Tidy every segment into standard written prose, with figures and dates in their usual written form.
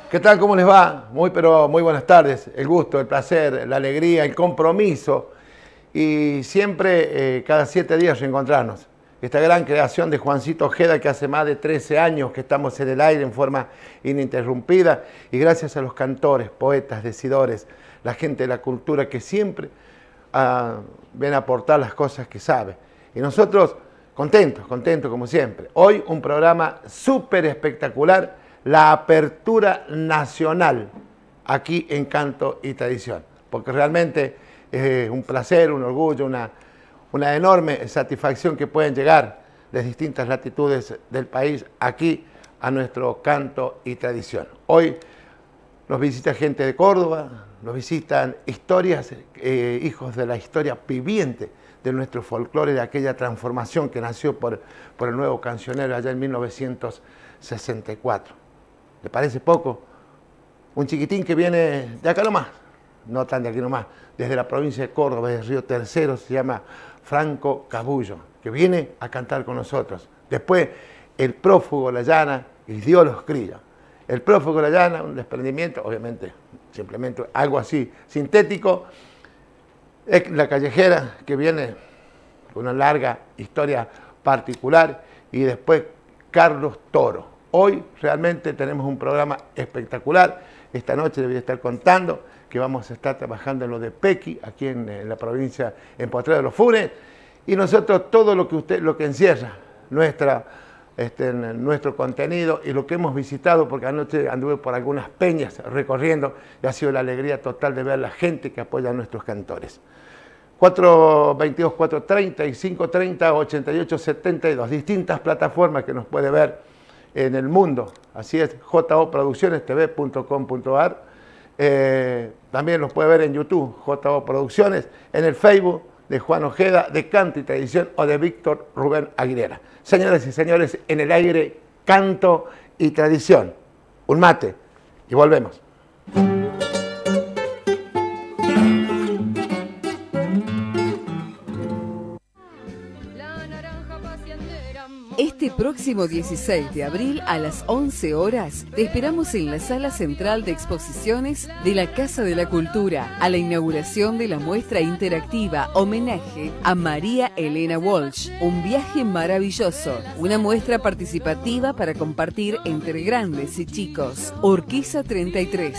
¿Qué tal? ¿Cómo les va? Pero muy buenas tardes. El gusto, el placer, la alegría, el compromiso y siempre, cada 7 días, reencontrarnos. Esta gran creación de Juancito Ojeda, que hace más de 13 años que estamos en el aire en forma ininterrumpida, y gracias a los cantores, poetas, decidores, la gente de la cultura que siempre ven a aportar las cosas que sabe. Y nosotros contentos como siempre. Hoy un programa súper espectacular, la apertura nacional aquí en Canto y Tradición, porque realmente es un placer, un orgullo, una enorme satisfacción que pueden llegar de distintas latitudes del país aquí a nuestro Canto y Tradición. Hoy nos visita gente de Córdoba, nos visitan historias, hijos de la historia viviente de nuestro folclore, de aquella transformación que nació por el nuevo cancionero allá en 1964. ¿Le parece poco? Un chiquitín que viene de acá nomás, no tan de aquí nomás, desde la provincia de Córdoba, desde Río Tercero, se llama Franco Cabullo, que viene a cantar con nosotros. Después, el prófugo La Llana y Dios los cría. El prófugo La Llana, un desprendimiento, obviamente, simplemente algo así sintético. Es la callejera, que viene con una larga historia particular. Y después, Carlos Toro. Hoy realmente tenemos un programa espectacular. Esta noche les voy a estar contando que vamos a estar trabajando en lo de Pequi, aquí en la provincia, en Potrero de los Funes, y nosotros todo lo que encierra nuestro contenido y lo que hemos visitado, porque anoche anduve por algunas peñas recorriendo y ha sido la alegría total de ver a la gente que apoya a nuestros cantores. 422, 430 y 530, 88, 72, distintas plataformas que nos puede ver en el mundo. Así es, joproduccionestv.com.ar. También los puede ver en YouTube, JO Producciones, en el Facebook de Juan Ojeda, de Canto y Tradición, o de Víctor Rubén Aguilera. Señoras y señores, en el aire, Canto y Tradición. Un mate y volvemos. Este próximo 16 de abril a las 11 horas te esperamos en la Sala Central de Exposiciones de la Casa de la Cultura a la inauguración de la muestra interactiva Homenaje a María Elena Walsh. Un viaje maravilloso, una muestra participativa para compartir entre grandes y chicos. Urquiza 33.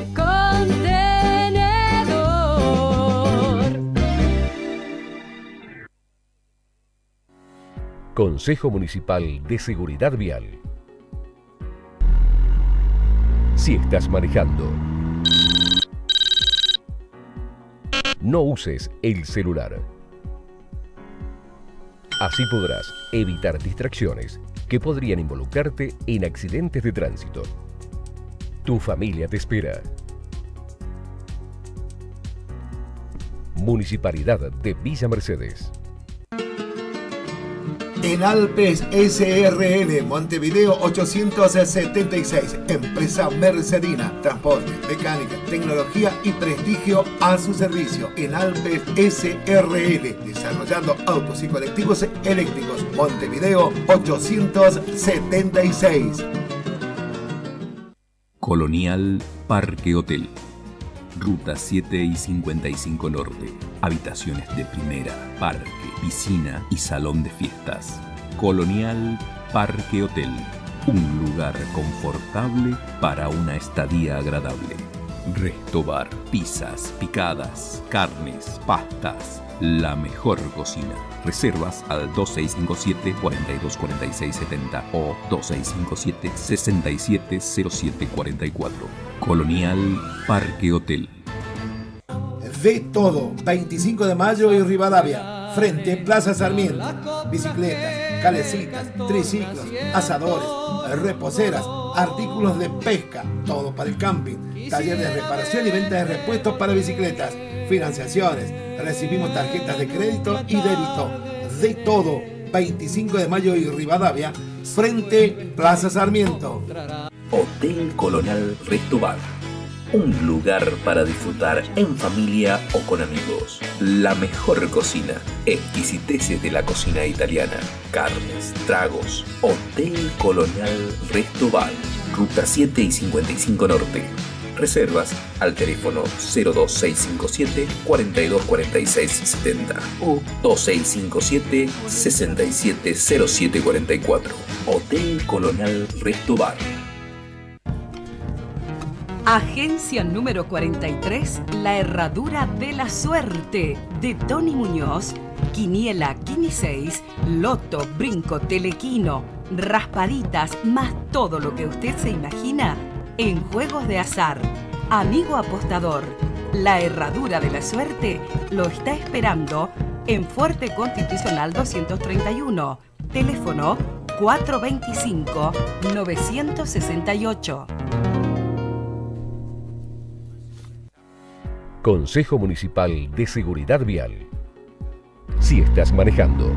Consejo Municipal de Seguridad Vial. Si estás manejando, no uses el celular. Así podrás evitar distracciones que podrían involucrarte en accidentes de tránsito. Tu familia te espera. Municipalidad de Villa Mercedes. En Alpes SRL, Montevideo 876, empresa mercedina, transporte, mecánica, tecnología y prestigio a su servicio. En Alpes SRL, desarrollando autos y colectivos eléctricos, Montevideo 876. Colonial Parque Hotel, Ruta 7 y 55 Norte, habitaciones de primera, parque, piscina y salón de fiestas. Colonial Parque Hotel, un lugar confortable para una estadía agradable. Resto bar, pizzas, picadas, carnes, pastas, la mejor cocina. Reservas al 2657-424670 o 2657-670744. Colonial Parque Hotel. De todo, 25 de mayo y Rivadavia, frente Plaza Sarmiento. Bicicletas, calecitas, triciclos, asadores, reposeras, artículos de pesca, todo para el camping, taller de reparación y venta de repuestos para bicicletas, financiaciones, recibimos tarjetas de crédito y débito. De todo, 25 de mayo y Rivadavia, frente Plaza Sarmiento. Hotel Colonial Resto Bar, un lugar para disfrutar en familia o con amigos. La mejor cocina, exquisiteces de la cocina italiana, carnes, tragos. Hotel Colonial Resto Bar. Ruta 7 y 55 Norte. Reservas al teléfono 02657 424670 o 2657 670744. Hotel Colonial Resto Bar. Agencia número 43, La Herradura de la Suerte, de Tony Muñoz, Quiniela, Quiniseis, Loto, Brinco, Telequino, Raspaditas, más todo lo que usted se imagina en juegos de azar. Amigo apostador, La Herradura de la Suerte lo está esperando en Fuerte Constitucional 231, teléfono 425-968. Consejo Municipal de Seguridad Vial. Si estás manejando,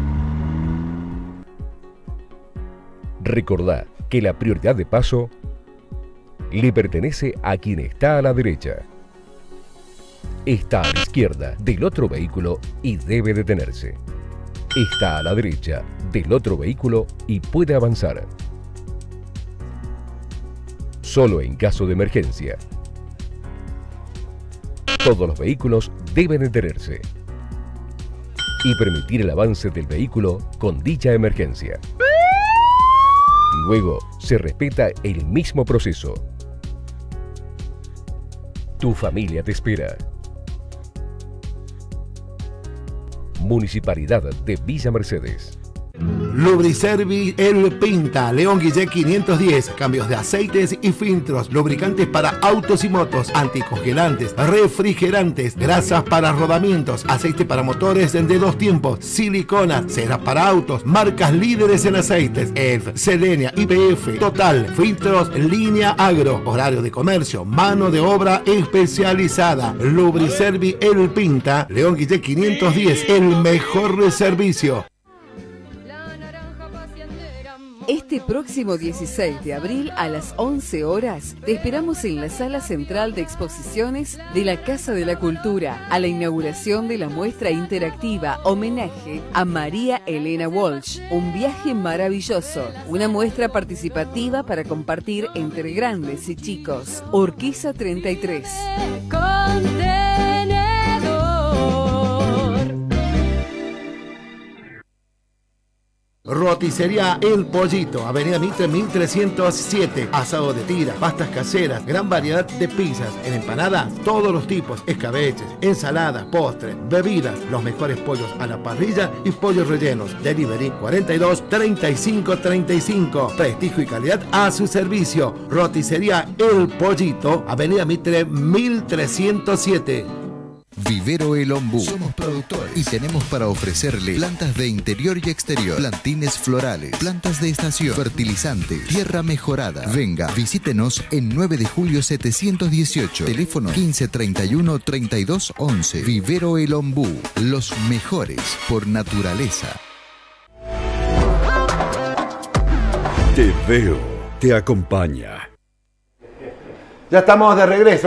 recordá que la prioridad de paso le pertenece a quien está a la derecha. Está a la izquierda del otro vehículo y debe detenerse. Está a la derecha del otro vehículo y puede avanzar. Solo en caso de emergencia. Todos los vehículos deben detenerse y permitir el avance del vehículo con dicha emergencia. Luego se respeta el mismo proceso. Tu familia te espera. Municipalidad de Villa Mercedes. Lubriservi El Pinta, León Guillé 510, cambios de aceites y filtros, lubricantes para autos y motos, anticongelantes, refrigerantes, grasas para rodamientos, aceite para motores de 2 tiempos, silicona, ceras para autos, marcas líderes en aceites, ELF, Selenia, IPF, Total, filtros, Línea Agro, horario de comercio, mano de obra especializada. Lubriservi El Pinta, León Guillé 510, el mejor servicio. Este próximo 16 de abril a las 11 horas te esperamos en la Sala Central de Exposiciones de la Casa de la Cultura a la inauguración de la muestra interactiva Homenaje a María Elena Walsh. Un viaje maravilloso, una muestra participativa para compartir entre grandes y chicos. Urquiza 33. Roticería El Pollito, Avenida Mitre 1307, asado de tira, pastas caseras, gran variedad de pizzas, en empanadas, todos los tipos, escabeches, ensaladas, postres, bebidas, los mejores pollos a la parrilla y pollos rellenos. Delivery 42 35 35, prestigio y calidad a su servicio. Roticería El Pollito, Avenida Mitre 1307. Vivero El Ombú. Somos productores y tenemos para ofrecerle plantas de interior y exterior, plantines florales, plantas de estación, fertilizante, tierra mejorada. Venga, visítenos en 9 de julio 718, teléfono 1531 3211. Vivero El Ombú, los mejores por naturaleza. Te veo, te acompaña. Ya estamos de regreso,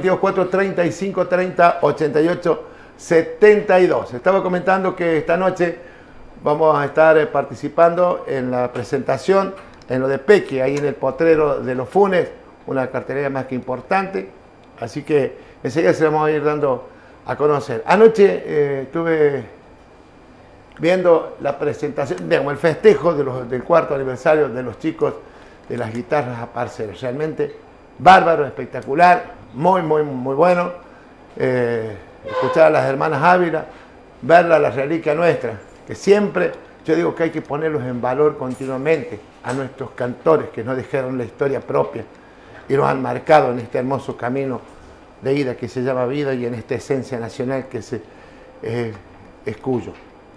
422-435-30-88-72. Estaba comentando que esta noche vamos a estar participando en la presentación en lo de Peque, ahí en el Potrero de los Funes, una cartelería más que importante, así que enseguida se la vamos a ir dando a conocer. Anoche estuve viendo la presentación, digamos, el festejo del cuarto aniversario de los chicos de las guitarras a parceros, realmente bárbaro, espectacular, muy bueno. Escuchar a las hermanas Ávila, verla, la reliquia nuestra, que siempre, yo digo que hay que ponerlos en valor continuamente, a nuestros cantores que nos dejaron la historia propia y nos han marcado en este hermoso camino de ida que se llama vida y en esta esencia nacional que es Cuyo.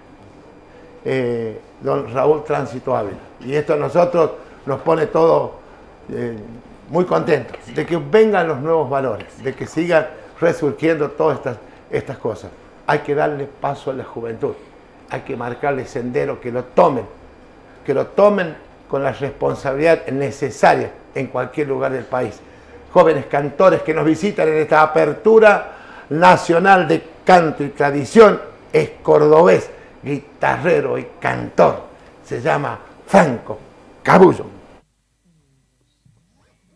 Don Raúl Tránsito Ávila. Y esto a nosotros nos pone todo muy contentos de que vengan los nuevos valores, de que sigan resurgiendo todas estas cosas. Hay que darle paso a la juventud, hay que marcarle sendero, que lo tomen con la responsabilidad necesaria en cualquier lugar del país. Jóvenes cantores que nos visitan en esta apertura nacional de canto y tradición, es cordobés, guitarrero y cantor, se llama Franco Cabullo.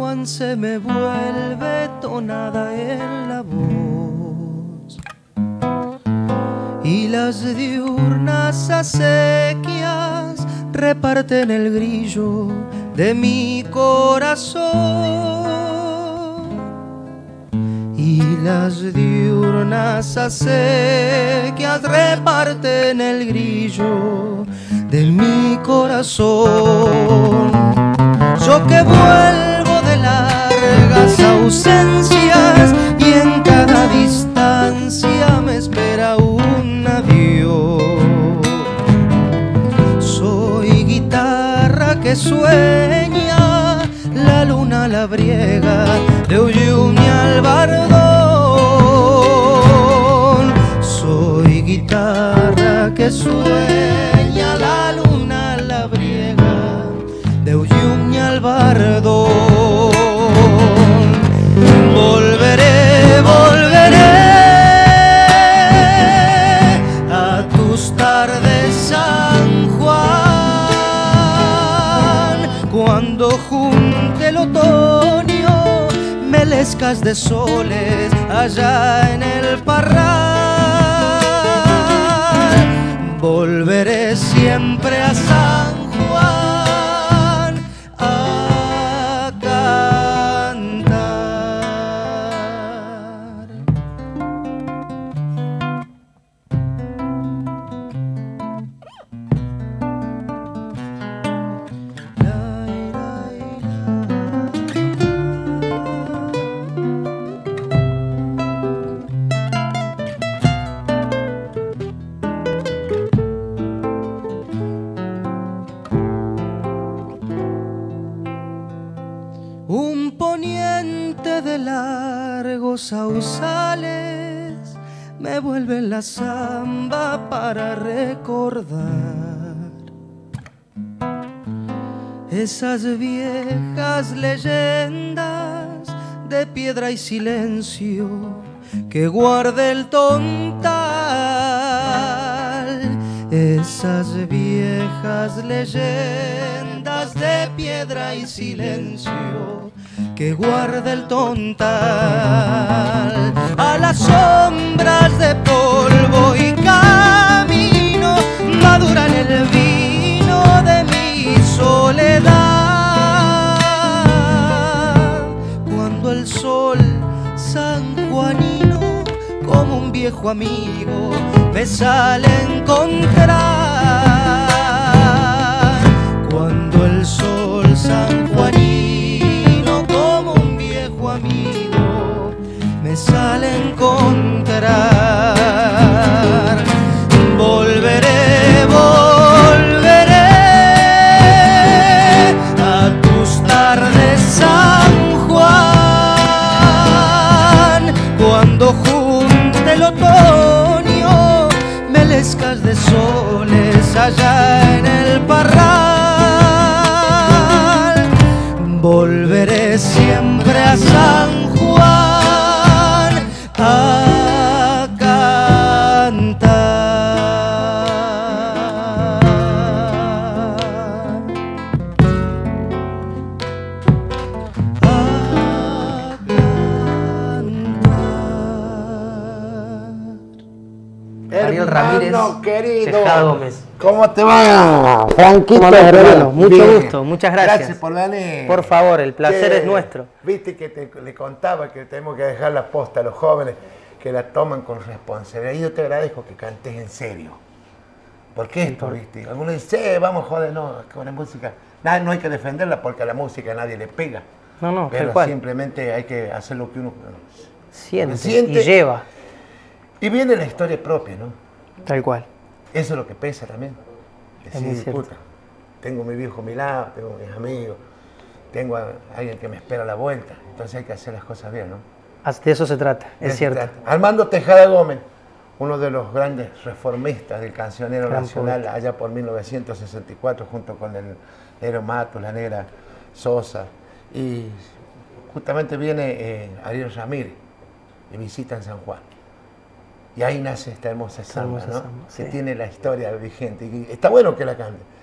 Juan se me vuelve tonada en la voz y las diurnas acequias reparten el grillo de mi corazón. Y las diurnas acequias reparten el grillo de mi corazón. Yo que vuelvo de largas ausencias y en cada distancia me espera un adiós. Soy guitarra que sueña, la luna labriega de Uyuni al Bardón. Soy guitarra que sueña, la luna labriega de Uyuni al Bardón. Volveré, volveré a tus tardes, San Juan, cuando junte el otoño melescas de soles allá en el parral. Volveré siempre a San Juan a cantar. Un poniente de largos sausales me vuelve la samba para recordar esas viejas leyendas de piedra y silencio que guarda el Tontal. Esas viejas leyendas de piedra y silencio que guarda el Tontal. A las sombras de polvo y camino maduran el vino de mi soledad. Cuando el sol sanjuanino como un viejo amigo me sale a encontrar. Cuando el sol sanjuanino como un viejo amigo me sale a encontrar. Volveré, volveré a tus tardes, San Juan, cuando junte el otoño melescas de soles allá en el parral. Volveré siempre a San Juan a cantar. Ariel Ramírez, querido, Tejada Gómez. ¿Cómo te va, Franquito? ¿Cómo andás, hermano? Mucho Bien. gusto, muchas gracias. Gracias por venir. Por favor, el placer Que, es nuestro. Viste que le contaba que tenemos que dejar la posta a los jóvenes, que la toman con responsabilidad. Y yo te agradezco que cantes en serio. Porque esto, viste, algunos dicen, vamos, joder, no, con la música. Nada, no hay que defenderla porque a la música nadie le pega. No, no, Pero tal cual. simplemente hay que hacer lo que uno Siente y lleva. Y viene la historia propia, ¿no? Tal cual. Eso es lo que pesa también. Es muy Decir, cierto. puta, tengo mi viejo a mi lado, tengo mis amigos, tengo a alguien que me espera a la vuelta. Entonces hay que hacer las cosas bien, ¿no? De eso se trata, es cierto. Armando Tejada Gómez, uno de los grandes reformistas del cancionero Gran nacional, poeta. allá por 1964, junto con el negro Matos, la negra Sosa. Y justamente viene Ariel Ramírez y visita en San Juan. Y ahí nace esta hermosa samba, ¿no? samba, sí. Que tiene la historia vigente. Y está bueno que la cante.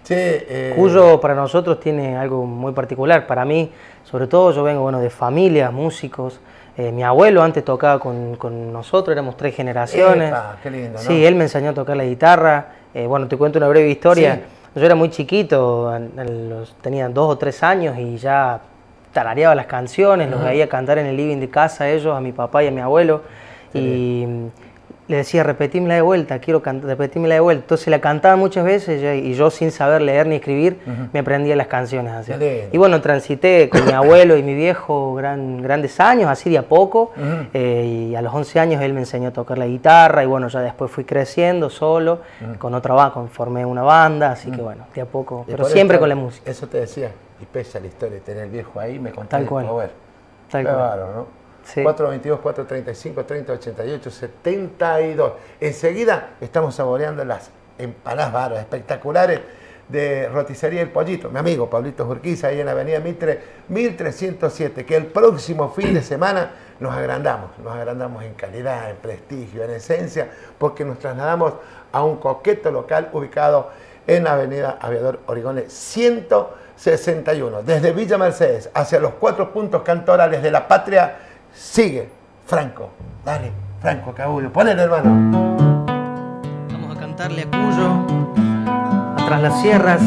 Cuyo para nosotros tiene algo muy particular. Para mí, sobre todo, yo vengo de familia, músicos. Mi abuelo antes tocaba con nosotros, éramos 3 generaciones. Epa, qué lindo, ¿no? Sí, él me enseñó a tocar la guitarra. Te cuento una breve historia. Sí. Yo era muy chiquito, tenía 2 o 3 años y ya tarareaba las canciones, los veía cantar en el living de casa ellos, a mi papá y a mi abuelo. Y le decía, repetímela de vuelta, quiero repetímela de vuelta. Entonces la cantaba muchas veces y yo sin saber leer ni escribir me aprendía las canciones así. Y transité con mi abuelo y mi viejo grandes años, así de a poco. Y a los 11 años él me enseñó a tocar la guitarra y ya después fui creciendo solo, formé una banda, así que de a poco, pero siempre con la música. Eso te decía, y pesa la historia de tener el viejo ahí, me contaste Tal cual. Power. Tal cual. Claro, ¿no? Sí. 422, 435, 3088, 72. Enseguida estamos saboreando las empanadas bárbaras, espectaculares de Roticería El Pollito. Mi amigo Pablito Urquiza, ahí en la avenida Mitre, 1307. Que el próximo fin de semana nos agrandamos en calidad, en prestigio, en esencia, porque nos trasladamos a un coqueto local ubicado en la avenida Aviador Origones 161. Desde Villa Mercedes hacia los 4 puntos cantorales de la patria, sigue Franco. Dale, Franco Cabullo, ponele, hermano. Vamos a cantarle a Cuyo, Atrás las Sierras,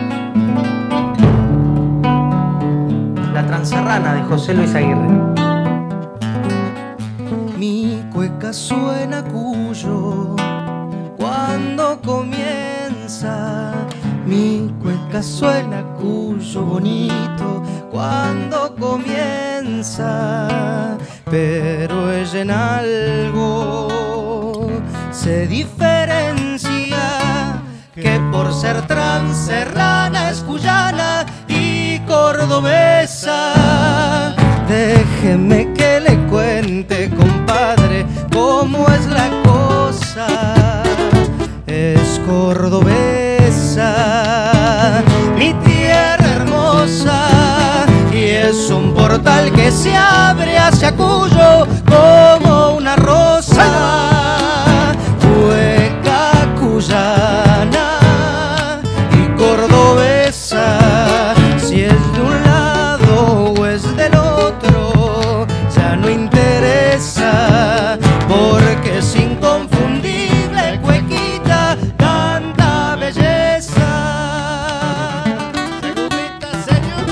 La Transerrana de José Luis Aguirre. Mi cueca suena Cuyo cuando comienza. Mi cueca suena Cuyo bonito cuando comienza, pero ella en algo se diferencia, que por ser transerrana es cuyana y cordobesa. Déjeme que le cuente, compadre, cómo es la cosa. Es cordobesa, mi tierra hermosa, y es un portal que se abre hacia Cuyo como una rosa. Cueca cuyana y cordobesa, si es de un lado o es del otro, ya no interesa, porque es inconfundible cuequita, tanta belleza. Segundita, señor.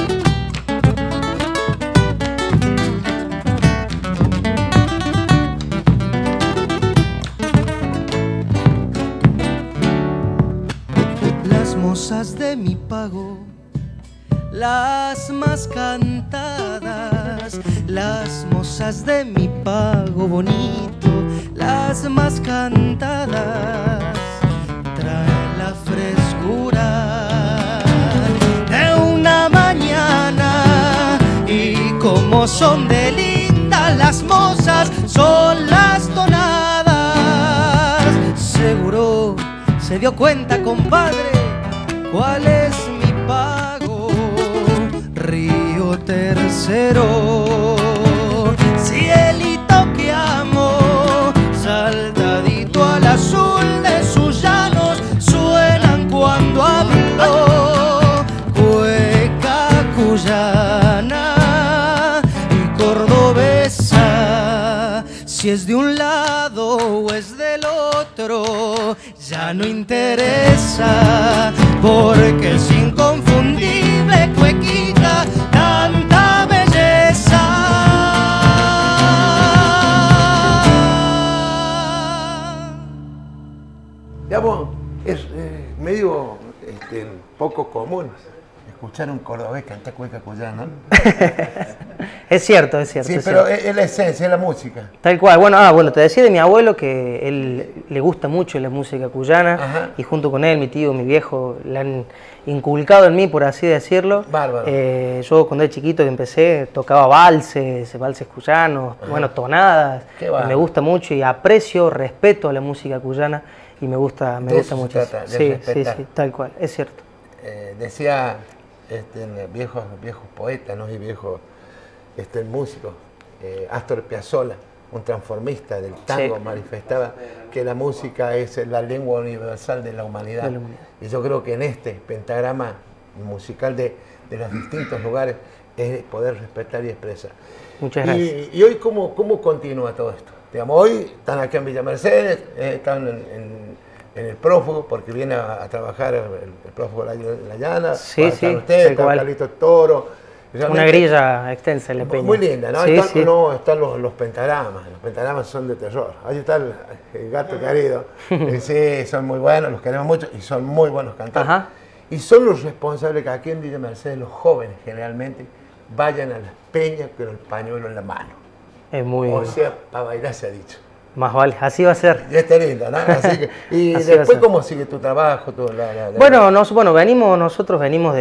Las mozas de mi pago, las más cantadas, las mozas de mi pago bonito, las más cantadas, traen la frescura de una mañana, y como son de lindas las mozas, son las tonadas. Seguro se dio cuenta, compadre, cuál es mi pago. Río Tercero, cielito que amo, saltadito al azul de sus llanos, suenan cuando hablo. Cueca cuyana y cordobesa, si es de un lado o es del otro, ya no interesa, porque es inconfundible cuequita, tanta belleza. Digamos, es medio poco común escuchar un cordobés cantar cueca cuyana, ¿no? Es cierto, es cierto. Sí, es pero cierto. es la esencia, es la música. Tal cual. Bueno, te decía de mi abuelo que él le gusta mucho la música cuyana. Ajá. Y junto con él, mi tío, mi viejo, le han inculcado en mí, por así decirlo. Bárbaro. Yo cuando era chiquito que empecé tocaba valses cuyanos, tonadas. Qué bárbaro. Me gusta mucho y aprecio, respeto a la música cuyana y me gusta eso mucho. se trata, de Sí, respetar. sí, tal cual, es cierto. Decía viejos poetas, ¿no? Y viejos músicos, Astor Piazzolla, un transformista del tango, Sí. manifestaba que la música es la lengua universal de la humanidad. Y yo creo que en este pentagrama musical de los distintos lugares es poder respetar y expresar. Muchas gracias. Y hoy, ¿cómo continúa todo esto? Digamos, hoy están aquí en Villa Mercedes, están en el prófugo, porque viene a trabajar el prófugo La Llana, Sí, sí, usted, tal está cual. Carlito Toro. Una Realmente, grilla extensa en la peña. muy linda, ¿no? Sí, están, sí. no, están los pentagramas son de terror. Ahí está el gato querido. Sí, son muy buenos, los queremos mucho y son muy buenos cantantes. Ajá. Y son los responsables que aquí en Villa Mercedes los jóvenes generalmente vayan a las peñas con el pañuelo en la mano. Es muy... O sea, para bailar se ha dicho. Más vale, así va a ser. Y está lindo, ¿no? Así que, y Así va a después, ser. ¿cómo sigue tu trabajo? Bueno, nosotros venimos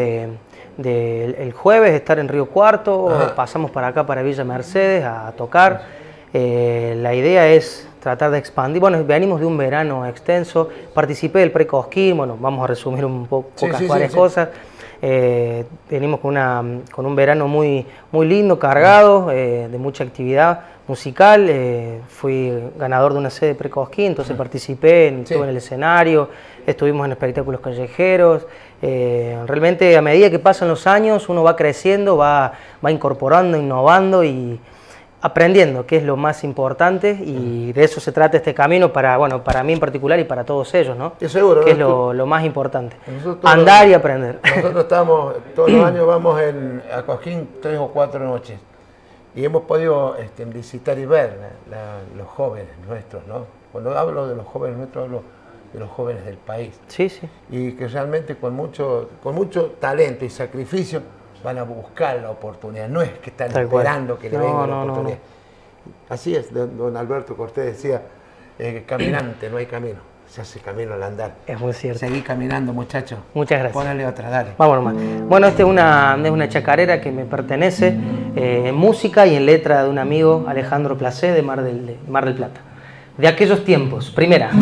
el jueves de estar en Río Cuarto, Ajá. pasamos para acá, para Villa Mercedes, a tocar. La idea es tratar de expandir. Bueno, venimos de un verano extenso, participé del Pre-Cosquín, bueno, vamos a resumir un poco varias cosas. Venimos con un verano muy lindo, cargado, de mucha actividad musical. Fui ganador de una sede Pre-Cosquín, entonces participé, estuve en el escenario, estuvimos en espectáculos callejeros. Realmente a medida que pasan los años uno va creciendo, va incorporando, innovando y aprendiendo, que es lo más importante, y de eso se trata este camino para mí en particular y para todos ellos, ¿no? Sí, seguro, que ¿no? es lo más importante. Nosotros, andar y aprender. Nosotros estamos, todos los años vamos a Cosquín 3 o 4 noches y hemos podido visitar y ver los jóvenes nuestros, ¿no? Cuando hablo de los jóvenes nuestros, hablo de los jóvenes del país. Sí, sí. Y que realmente con mucho talento y sacrificio van a buscar la oportunidad, no es que están esperando que le venga la oportunidad. Así es, don Alberto Cortés decía, caminante no hay camino, se hace camino al andar. Es muy cierto. Seguí caminando, muchachos. Muchas gracias. Póngale otra, dale. Vamos nomás. Bueno, esta es una chacarera que me pertenece, en música y en letra de un amigo, Alejandro Placé, de Mar del Plata. De aquellos tiempos, primera.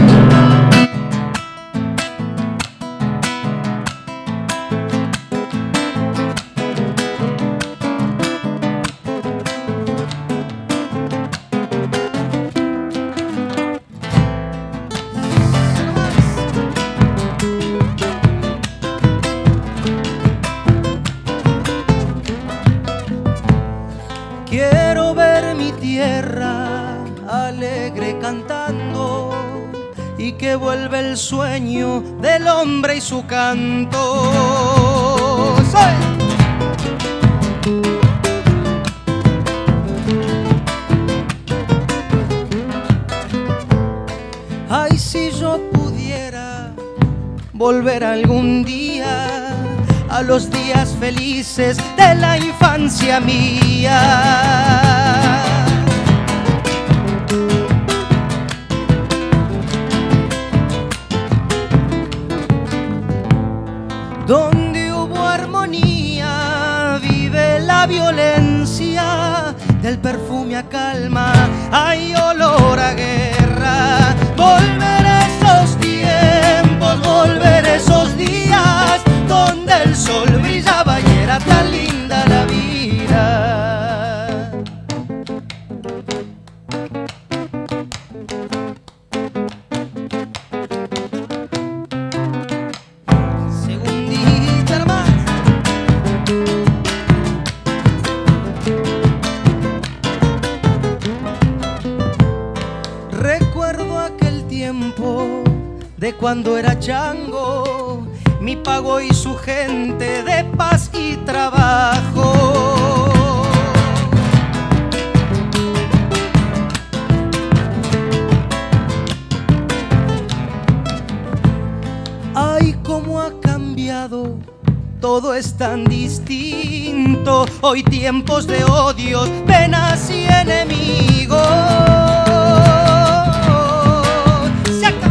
Quiero ver mi tierra alegre cantando y que vuelve el sueño del hombre y su canto. ¡Soy! Ay, si yo pudiera volver algún día a los días felices de la infancia mía. Donde hubo armonía, vive la violencia, del perfume a calma hay olor a guerra. Volver esos tiempos, volver esos días donde el sol brillaba y era tan linda la vida. Segundita más. Recuerdo aquel tiempo de cuando era chango, mi pago y su gente de paz y trabajo. Ay, cómo ha cambiado, todo es tan distinto. Hoy tiempos de odios, penas y enemigos. Se acaba.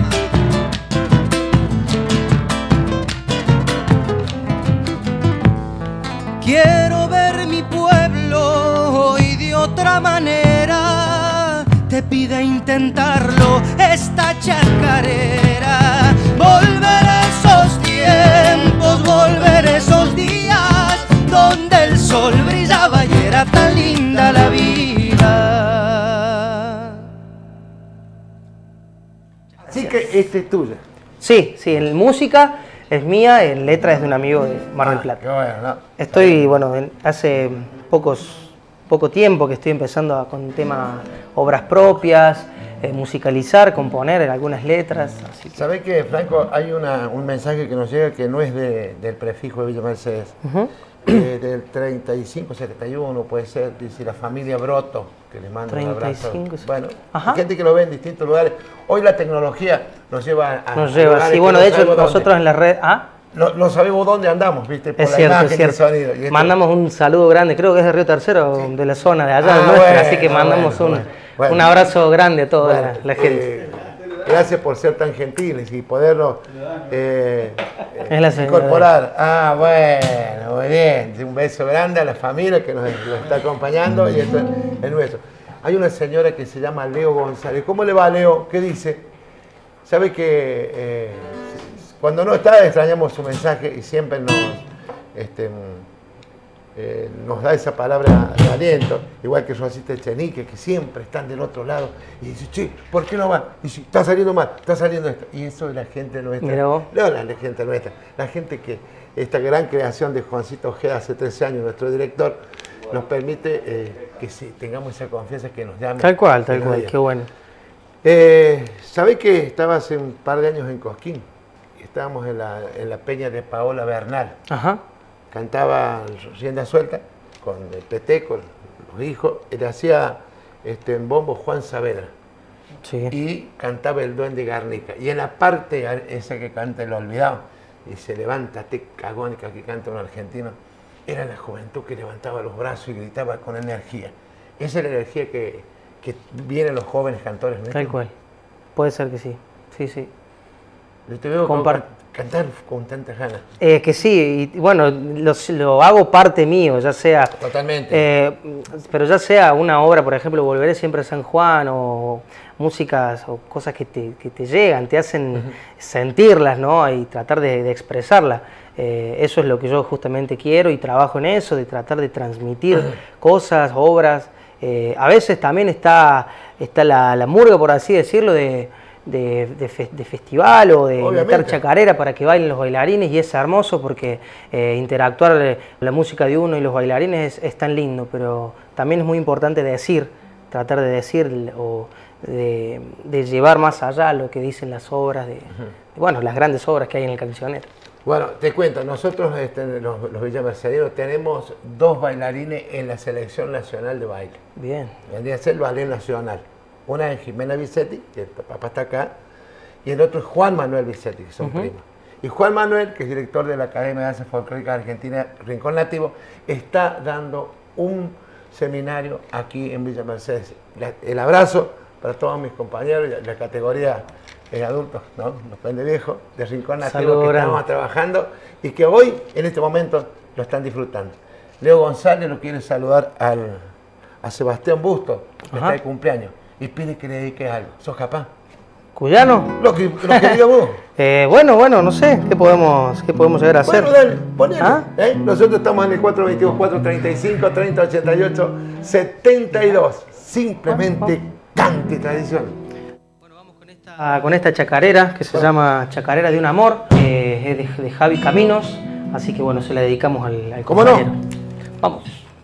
Quiero ver mi pueblo hoy de otra manera. Te pide intentarlo esta chacarera. Volver esos tiempos, volver esos días donde el sol brillaba y era tan linda la vida. que este es tuyo. Sí, sí, en música es mía, en letra es de un amigo de Mar del Plata. Qué bueno, ¿no? Estoy, bueno, hace poco tiempo que estoy empezando con temas, obras propias, musicalizar, componer en algunas letras. ¿Sabés qué, Franco? Hay un mensaje que nos llega que no es del prefijo de Villa Mercedes, del 3571, puede ser, dice la familia Broto, que les manda un abrazo. Bueno, hay gente que lo ve en distintos lugares. Hoy la tecnología nos lleva a... Nos lleva, sí, bueno, de hecho nosotros en la red... No sabemos dónde andamos, ¿viste? Por es la cierto, imagen, es cierto. el sonido. Y mandamos un saludo grande, creo que es de Río Tercero, sí, de la zona de allá, nuestra, así que mandamos un abrazo grande a toda la gente. Gracias por ser tan gentiles y podernos incorporar. Bueno, muy bien. Un beso grande a la familia que nos está acompañando y esto es nuestro. Hay una señora que se llama Leo González. ¿Cómo le va, Leo? ¿Qué dice? Sabe que cuando no está extrañamos su mensaje y siempre nos da esa palabra de aliento, igual que Rosita Echenique, que siempre están del otro lado y dice, che, ¿por qué no va? Y dice, está saliendo mal, está saliendo esto. Y eso es la gente nuestra. No, la gente nuestra, la gente que esta gran creación de Juancito Ojeda hace 13 años, nuestro director, nos permite que sí, tengamos esa confianza que nos llame. Tal cual, qué bueno. ¿Sabés que estaba hace un par de años en Cosquín? Estábamos en la peña de Paola Bernal. Ajá. Cantaba Rienda Suelta con el PT, con los hijos. Le hacía en bombo Juan Saavedra. Sí. Y cantaba el Duende Garnica. Y en la parte esa que canta El Olvidado, y se levántate cagónica que canta un argentino, era la juventud que levantaba los brazos y gritaba con energía. Esa es la energía que vienen los jóvenes cantores, ¿no? Tal cual. Puede ser que sí. Sí, sí. Yo te veo cantar con tantas ganas. Que sí, y bueno, lo hago parte mío, ya sea... Totalmente. Pero ya sea una obra, por ejemplo, Volveré siempre a San Juan, o músicas o cosas que te llegan, te hacen sentirlas, ¿no? Y tratar de expresarlas. Eso es lo que yo justamente quiero y trabajo en eso, de tratar de transmitir cosas, obras. A veces también está la murga, por así decirlo, de festival o de meter chacarera para que bailen los bailarines, y es hermoso porque interactuar la música de uno y los bailarines es tan lindo, pero también es muy importante tratar de decir o de llevar más allá lo que dicen las obras, bueno, las grandes obras que hay en el cancionero. Bueno, te cuento, nosotros los villamercedinos tenemos 2 bailarines en la selección nacional de baile. Bien. Vendría a ser el ballet nacional. Una es Jimena Vicenti, que el papá está acá, y el otro es Juan Manuel Vicenti, que son primos. Y Juan Manuel, que es director de la Academia de Danza Folclórica Argentina, Rincón Nativo, está dando un seminario aquí en Villa Mercedes. El abrazo para todos mis compañeros, la categoría adultos, ¿no? Los pendeviejos de Rincón Nativo, que estamos trabajando y que hoy, en este momento, lo están disfrutando. Leo González lo quiere saludar a Sebastián Busto, que está de cumpleaños, y pide que le dediques algo. ¿Sos capaz? ¿Cuyano? Lo que digas vos. Bueno, no sé, ¿qué podemos llegar a hacer? Bueno, dale, ponele. Nosotros estamos en el 422-435-3088-72. Simplemente cante y tradición. Bueno, vamos con esta chacarera que se llama Chacarera de un Amor, es de Javi Caminos, así que bueno, se la dedicamos al compañero. ¿Cómo no? Vamos.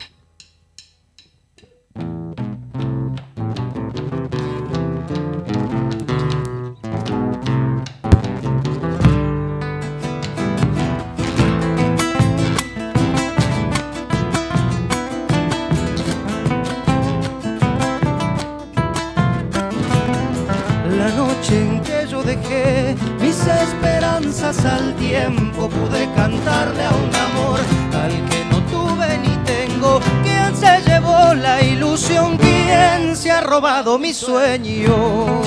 Mis esperanzas al tiempo, pude cantarle a un amor al que no tuve ni tengo. ¿Quién se llevó la ilusión? ¿Quién se ha robado mis sueños?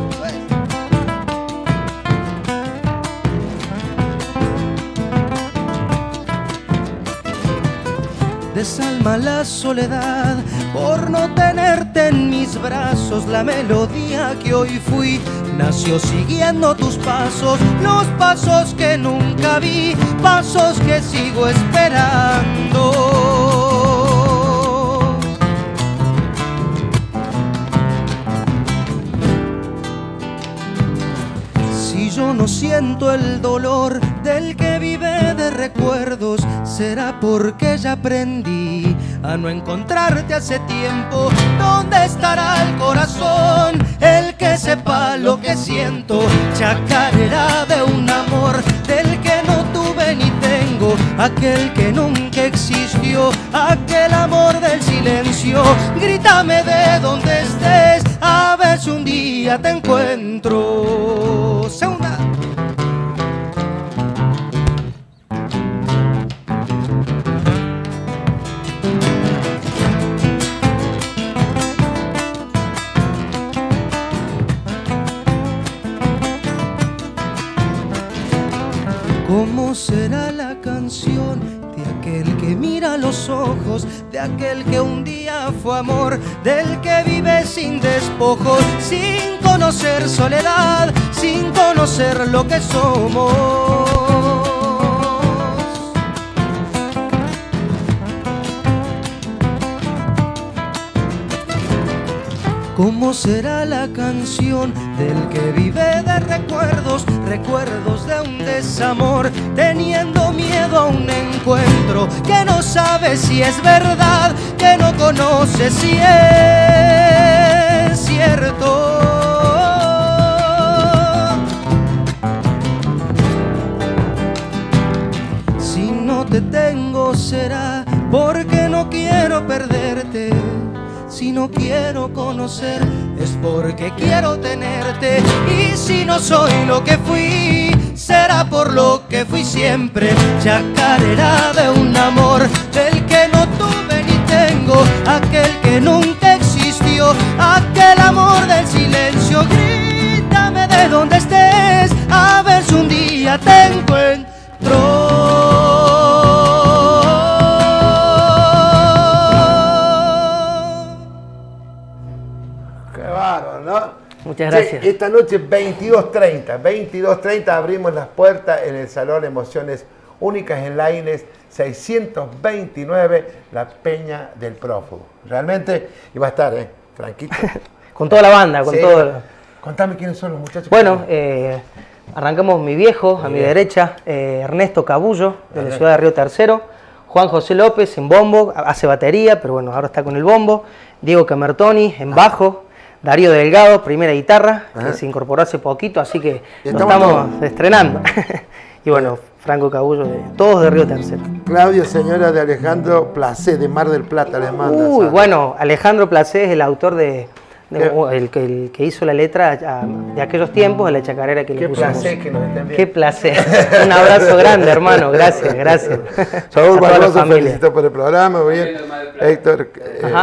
Desalma la soledad por no tenerte en mis brazos. La melodía que hoy fui nació siguiendo tus pasos, los pasos que nunca vi, pasos que sigo esperando. siento el dolor del que vive de recuerdos. Será porque ya aprendí a no encontrarte hace tiempo. ¿Dónde estará el corazón? El que sepa lo que siento. Chacarera de un amor del que no tuve ni tengo. Aquel que nunca existió, aquel amor del silencio. Grítame de donde estés, a ver si un día te encuentro. Segunda. ¿Cómo será la canción de aquel que mira los ojos, de aquel que un día fue amor, del que vive sin despojos, sin conocer soledad, sin conocer lo que somos? ¿Cómo será la canción del que vive de recuerdos, recuerdos de un desamor, teniendo miedo a un encuentro, que no sabe si es verdad, que no conoce si es cierto? Si no te tengo será porque no quiero perderte. Si no quiero conocer es porque quiero tenerte. Y si no soy lo que fui, será por lo que fui siempre. Chacarera de un amor del que no tuve ni tengo. Aquel que nunca existió, aquel amor del silencio. Grítame de donde estés, a ver si un día te encuentro. Muchas gracias. Sí, esta noche 22:30 abrimos las puertas en el Salón Emociones Únicas en Laínez 629, la Peña del Prófugo. Realmente iba a estar, Franquito. Con toda la banda, con sí. todo. Contame quiénes son los muchachos. Bueno, arrancamos mi viejo, a mi derecha, Ernesto Cabullo, de la ciudad de Río Tercero. Juan José López en bombo, hace batería, pero bueno, ahora está con el bombo. Diego Camertoni en bajo. Darío Delgado, primera guitarra, que se incorporó hace poquito, así que lo estamos estrenando. Y bueno, Franco Cabullo, todos de Río Tercero. Claudio, señora de Alejandro Placé, de Mar del Plata, les manda. Uy, bueno, Alejandro Placé es el autor el que hizo la letra de aquellos tiempos, de la chacarera que le pusimos. Qué placer que nos estén viendo. Qué placer. Un abrazo grande, hermano. Gracias, gracias. Saúl Barroso, felicito por el programa. Bien. Héctor.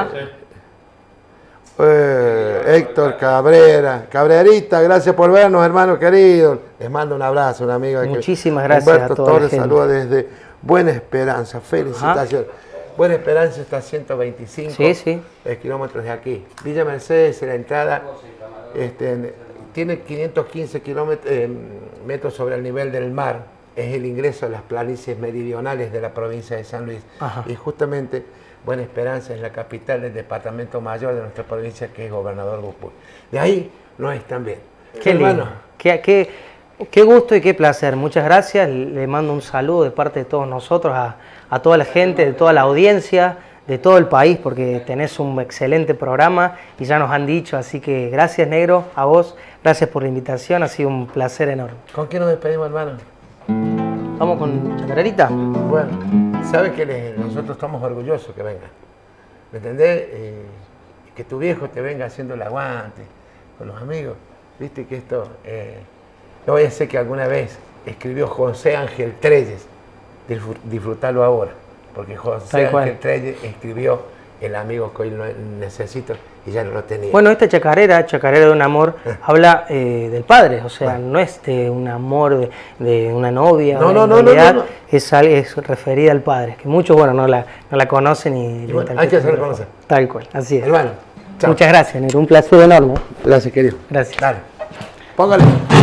Héctor Cabrerita, gracias por vernos, hermano querido. Les mando un abrazo, un amigo. Muchísimas gracias. Humberto Torres saluda desde Buena Esperanza. Felicitaciones. Buena Esperanza está a 125 kilómetros de aquí. Villa Mercedes, en la entrada, tiene 515 metros sobre el nivel del mar. Es el ingreso a las planicies meridionales de la provincia de San Luis. Y justamente Buena Esperanza es la capital del departamento mayor de nuestra provincia, que es Gobernador Jujuy. De ahí nos están bien. Qué lindo. Qué gusto y qué placer. Muchas gracias. Le mando un saludo de parte de todos nosotros a toda la gente, de toda la audiencia, de todo el país, porque tenés un excelente programa y ya nos han dicho. Así que gracias, Negro, a vos. Gracias por la invitación. Ha sido un placer enorme. ¿Con quién nos despedimos, hermano? ¿Vamos con Chacarerita? Bueno, sabes que nosotros estamos orgullosos que venga. ¿Me entendés? Que tu viejo te venga haciendo el aguante con los amigos. Viste que esto, no voy a ser que alguna vez escribió José Ángel Trelles, disfrutarlo ahora, porque José Ángel Trelles escribió El amigo que hoy necesito y ya no lo tenía. Bueno, esta chacarera de un amor, habla del padre, o sea, no es de un amor de una novia, no. Es referida al padre, que muchos, bueno, no la conocen y bueno, hay que hacerlo conocer. Tal cual, así es. Hermano, chao. Muchas gracias, Negro, un placer enorme. Gracias, querido. Gracias. Dale, póngale.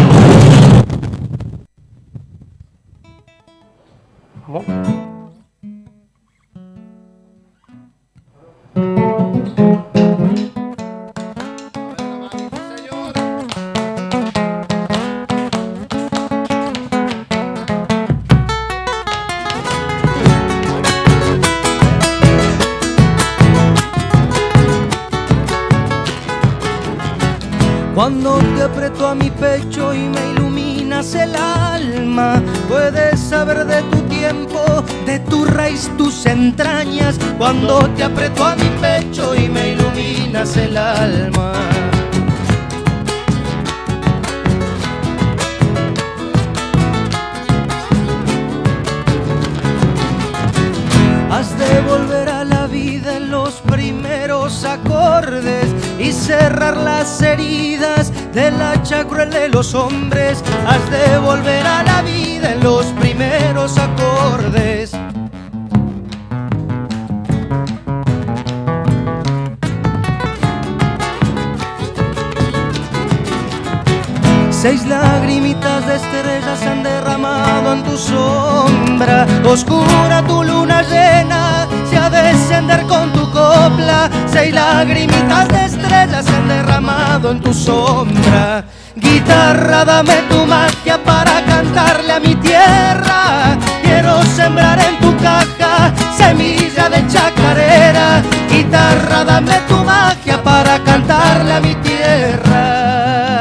Vamos. Cuando te aprieto a mi pecho y me iluminas el alma, puedes saber de tu tiempo, de tu raíz, tus entrañas. Cuando te aprieto a mi pecho y me iluminas el alma. Has de volver a la vida en los primeros acordes y cerrar las heridas del hacha cruel de los hombres. Has de volver a la vida en los primeros acordes. Seis lagrimitas de estrellas se han derramado en tu sombra. Oscura tu luna llena se ha de descender con tu copla. Seis lagrimitas de estrellas se han derramado en tu sombra. Guitarra, dame tu magia para cantarle a mi tierra. Quiero sembrar en tu caja semilla de chacarera. Guitarra, dame tu magia para cantarle a mi tierra.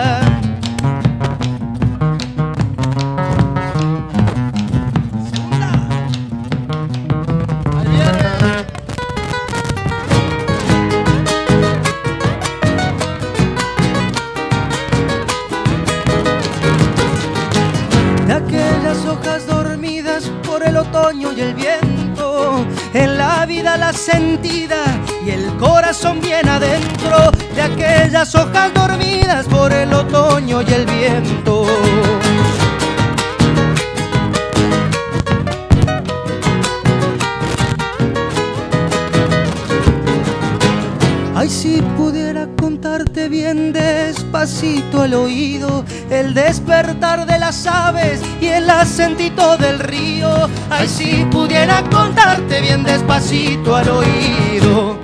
Y el viento, en la vida la sentida y el corazón bien adentro de aquellas hojas dormidas por el otoño y el viento. Ay, si pudiera contarte bien despacito al oído el despertar de las aves y el acentito del río. Ay, si pudiera contarte bien despacito al oído.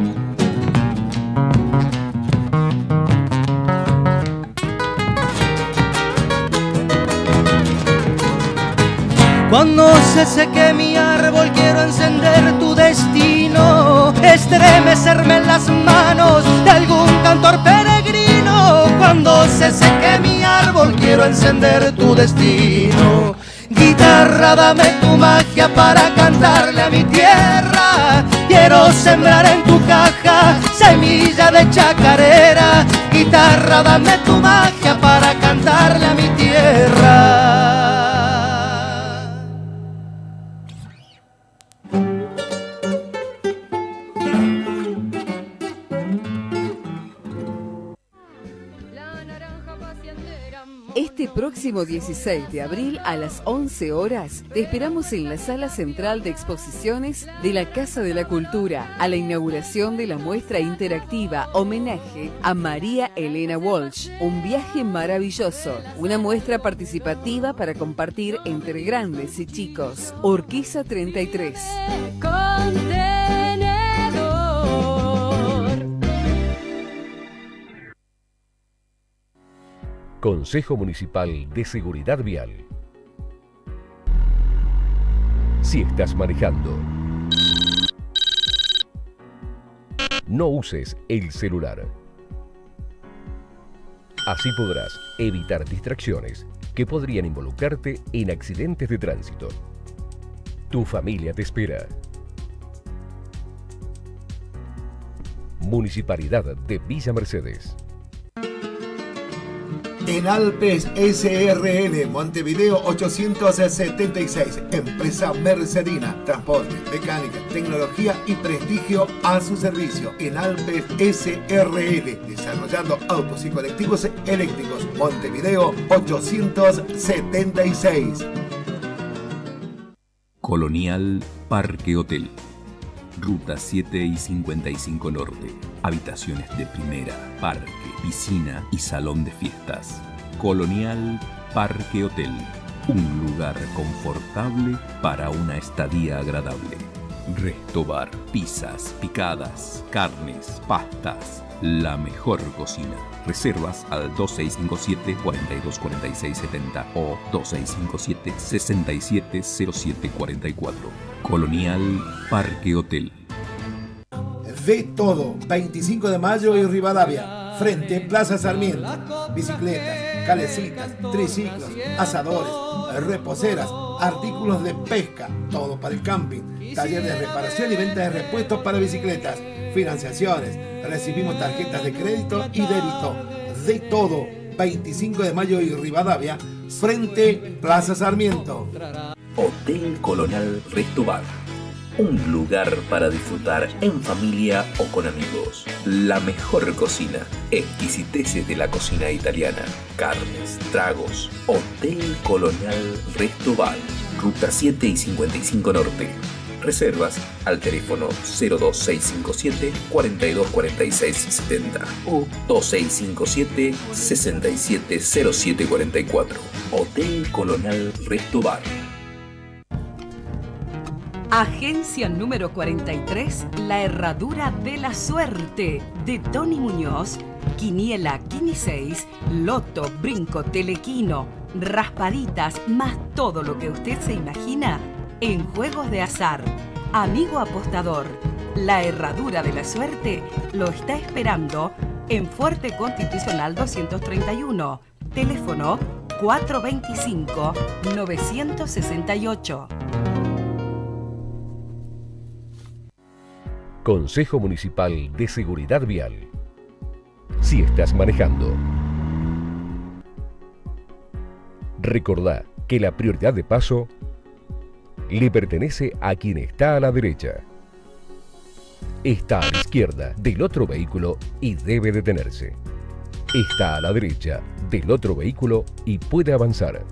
Cuando se seque mi árbol quiero encender tu destino, estremecerme en las manos de algún cantor peregrino. Cuando se seque mi árbol quiero encender tu destino. Guitarra, dame tu magia para cantarle a mi tierra. Quiero sembrar en tu caja semilla de chacarera. Guitarra, dame tu magia para cantarle a mi tierra. Este próximo 16 de abril a las 11 horas te esperamos en la Sala Central de Exposiciones de la Casa de la Cultura a la inauguración de la muestra interactiva Homenaje a María Elena Walsh. Un viaje maravilloso, una muestra participativa para compartir entre grandes y chicos. Urquiza 33. Consejo Municipal de Seguridad Vial. Si estás manejando, no uses el celular. Así podrás evitar distracciones que podrían involucrarte en accidentes de tránsito. Tu familia te espera. Municipalidad de Villa Mercedes. En Alpes SRL, Montevideo 876, empresa mercedina, transporte, mecánica, tecnología y prestigio a su servicio. En Alpes SRL, desarrollando autos y colectivos eléctricos, Montevideo 876. Colonial Parque Hotel. Ruta 7 y 55 Norte. Habitaciones de primera, parque, piscina y salón de fiestas. Colonial Parque Hotel. Un lugar confortable para una estadía agradable. Resto bar, pizzas, picadas, carnes, pastas. La mejor cocina. Reservas al 2657-424670 o 2657-670744. Colonial Parque Hotel. Ve todo, 25 de mayo y Rivadavia. frente Plaza Sarmiento. Bicicletas, calecitas, triciclos, asadores, reposeras, artículos de pesca, todo para el camping. Taller de reparación y venta de repuestos para bicicletas. Financiaciones. Recibimos tarjetas de crédito y débito. De todo. 25 de mayo y Rivadavia, frente Plaza Sarmiento. Hotel Colonial Resto Bar. Un lugar para disfrutar en familia o con amigos. La mejor cocina. Exquisiteces de la cocina italiana. Carnes, tragos. Hotel Colonial Resto Bar. Ruta 7 y 55 Norte. Reservas al teléfono 02657 424670 o 2657 670744. Hotel Colonial Resto Bar. Agencia número 43, La Herradura de la Suerte, de Tony Muñoz, Quiniela, Quiniseis, Loto, Brinco, Telequino, Raspaditas, más todo lo que usted se imagina en juegos de azar. Amigo apostador, La Herradura de la Suerte lo está esperando en Fuerte Constitucional 231, teléfono 425-968. Consejo Municipal de Seguridad Vial. Si estás manejando, recordá que la prioridad de paso le pertenece a quien está a la derecha. Está a la izquierda del otro vehículo y debe detenerse. Está a la derecha del otro vehículo y puede avanzar.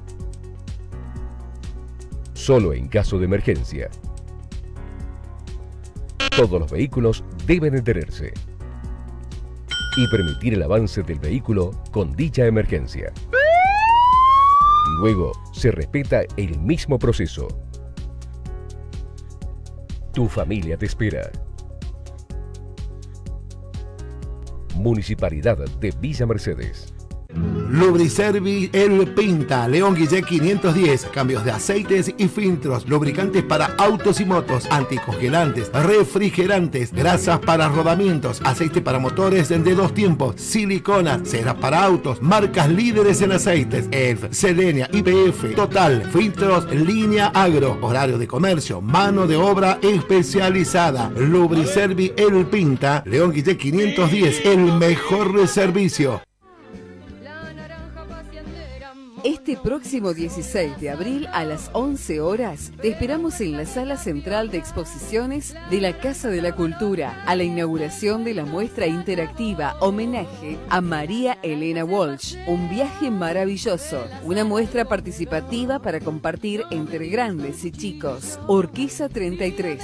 Solo en caso de emergencia. Todos los vehículos deben detenerse y permitir el avance del vehículo con dicha emergencia. Luego se respeta el mismo proceso. Tu familia te espera. Municipalidad de Villa Mercedes. Lubriservi El Pinta, León Guillé 510, cambios de aceites y filtros, lubricantes para autos y motos, anticongelantes, refrigerantes, grasas para rodamientos, aceite para motores de 2 tiempos, silicona, ceras para autos, marcas líderes en aceites, ELF, Selenia, IPF, Total, filtros, Línea Agro, horario de comercio, mano de obra especializada. Lubriservi El Pinta, León Guillé 510, el mejor servicio. Este próximo 16 de abril a las 11 horas te esperamos en la Sala Central de Exposiciones de la Casa de la Cultura a la inauguración de la muestra interactiva Homenaje a María Elena Walsh. Un viaje maravilloso, una muestra participativa para compartir entre grandes y chicos. Urquiza 33.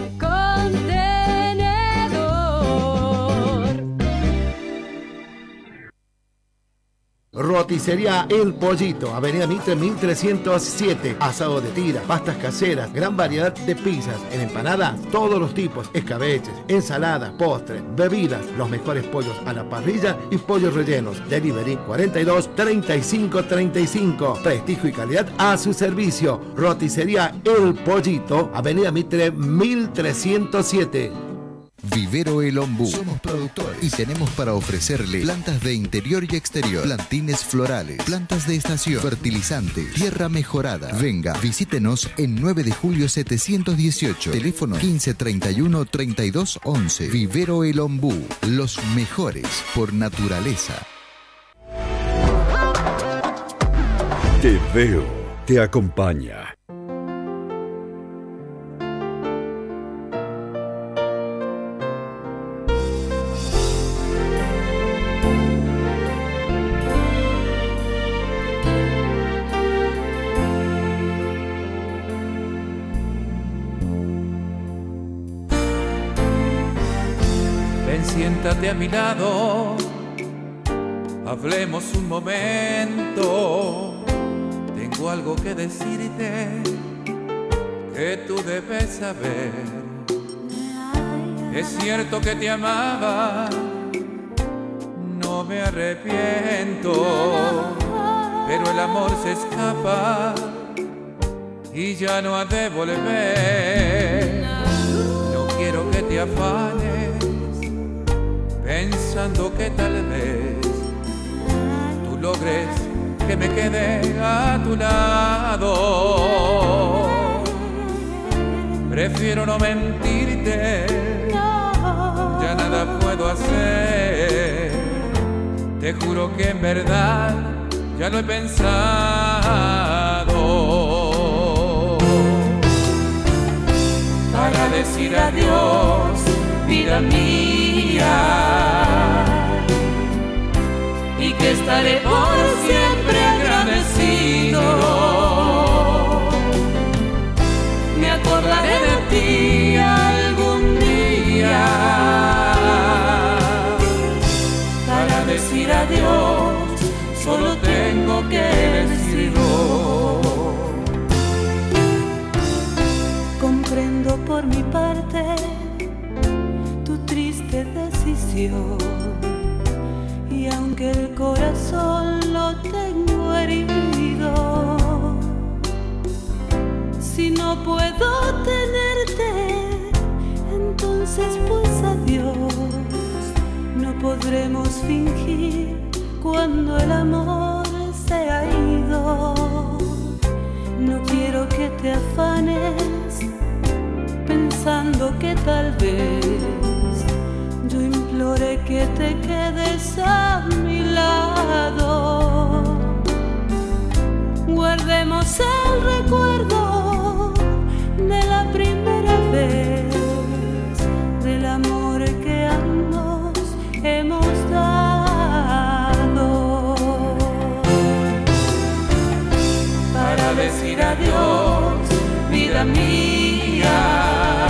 Roticería El Pollito, Avenida Mitre 1307. Asado de tira, pastas caseras, gran variedad de pizzas, en empanadas, todos los tipos, escabeches, ensaladas, postres, bebidas, los mejores pollos a la parrilla y pollos rellenos. Delivery 42 35 35. Prestigio y calidad a su servicio. Roticería El Pollito, Avenida Mitre 1307. Vivero El Ombú. Somos productores y tenemos para ofrecerle plantas de interior y exterior, plantines florales, plantas de estación, fertilizante, tierra mejorada. Venga, visítenos en 9 de julio 718, teléfono 1531 3211. Vivero El Ombú, los mejores por naturaleza. Te veo, te acompaña. Siéntate a mi lado, hablemos un momento. Tengo algo que decirte que tú debes saber. Es cierto que te amaba, no me arrepiento, pero el amor se escapa y ya no ha de volver. No quiero que te afanes pensando que tal que me quede a tu lado. Prefiero no mentirte, ya nada puedo hacer. Te juro que en verdad ya lo he pensado. Para decir adiós, vida mía, y que estaré por siempre agradecido. Me acordaré de ti algún día. Para decir adiós, solo tengo que decirlo. Comprendo por mi parte tu triste decisión, y aunque el corazón lo tengo herido, si no puedo tenerte, entonces pues adiós. No podremos fingir cuando el amor se ha ido. No quiero que te afanes pensando que tal vez yo imploré que te quedes a mi lado. Guardemos el recuerdo de la primera vez, del amor que ambos hemos dado. Para decir adiós, vida mía,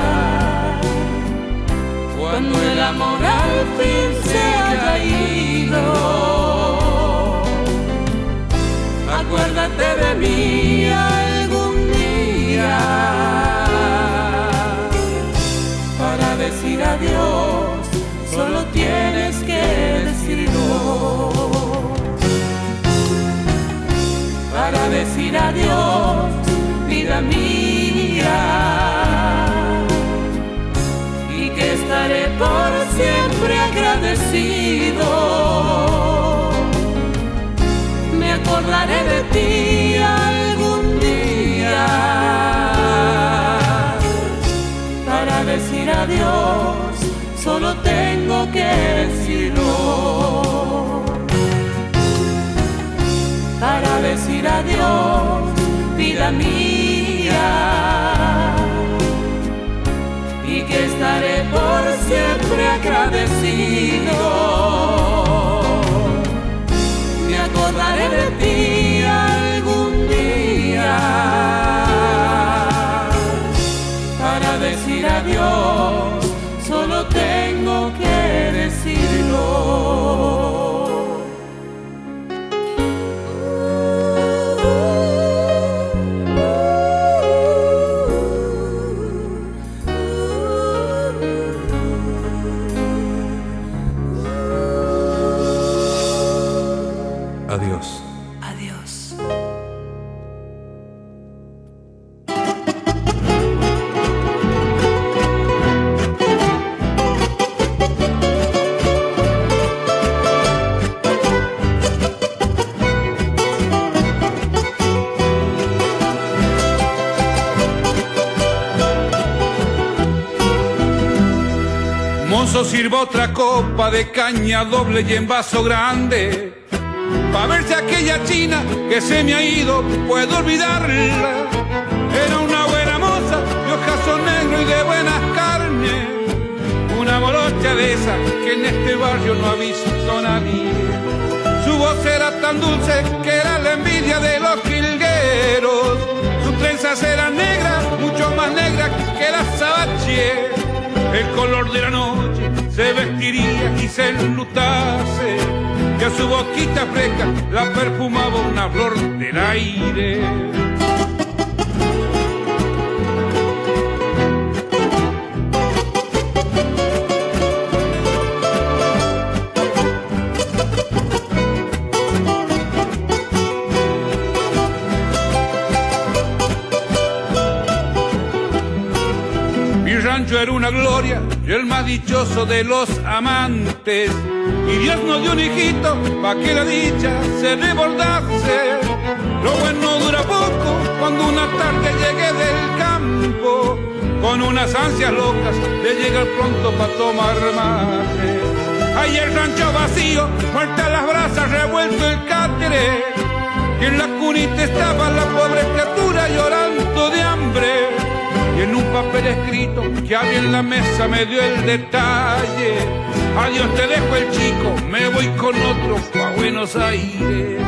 cuando el amor al fin se haya ido, acuérdate de mí algún día. Para decir adiós, solo tienes que decirlo. Para decir adiós, vida mía, y que estaré por siempre agradecido. Me acordaré de ti algún día. Para decir adiós, solo tengo que decirlo. Para decir adiós, vida mía, y que estaré por siempre agradecido. Me acordaré de ti algún día. Para decir adiós, solo tengo que decirlo. Adiós. Adiós. Mozo, sirva otra copa de caña doble y en vaso grande, pa' ver si aquella china que se me ha ido puedo olvidarla. Era una buena moza, de ojazo negro y de buenas carnes, una morocha de esa que en este barrio no ha visto nadie. Su voz era tan dulce que era la envidia de los jilgueros. Sus trenzas eran negras, mucho más negras que las azabache. El color de la noche se vestiría y se enlutase, y a su boquita fresca la perfumaba una flor del aire. rancho era una gloria y el más dichoso de los amantes. Y Dios nos dio un hijito pa' que la dicha se desbordase. Lo bueno dura poco cuando una tarde llegué del campo con unas ansias locas de llegar pronto pa' tomar mate. Ahí el rancho vacío, muertas las brasas, revuelto el cátere. Y en la cunita estaba la pobre criatura llorando de hambre. Y en un papel escrito que había en la mesa me dio el detalle: adiós te dejo el chico, me voy con otro pa' Buenos Aires.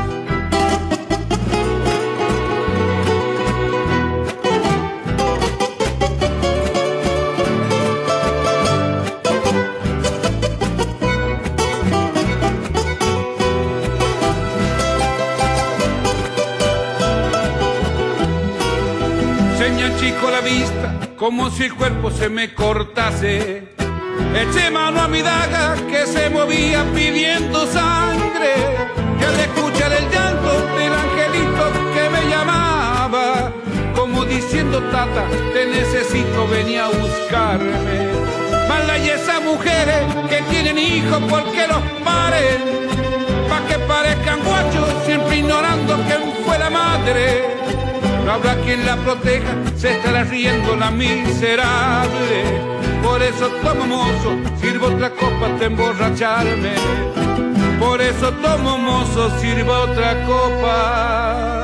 Chico la vista, como si el cuerpo se me cortase. Eché mano a mi daga que se movía pidiendo sangre. Y al escuchar el llanto del angelito que me llamaba, como diciendo: tata, te necesito, venía a buscarme. Mala y esas mujeres que tienen hijos porque los paren, pa' que parezcan guachos, siempre ignorando quién fue la madre. No habrá quien la proteja, se estará riendo la miserable. Por eso tomo mozo, sirvo otra copa hasta emborracharme. Por eso tomo mozo, sirvo otra copa.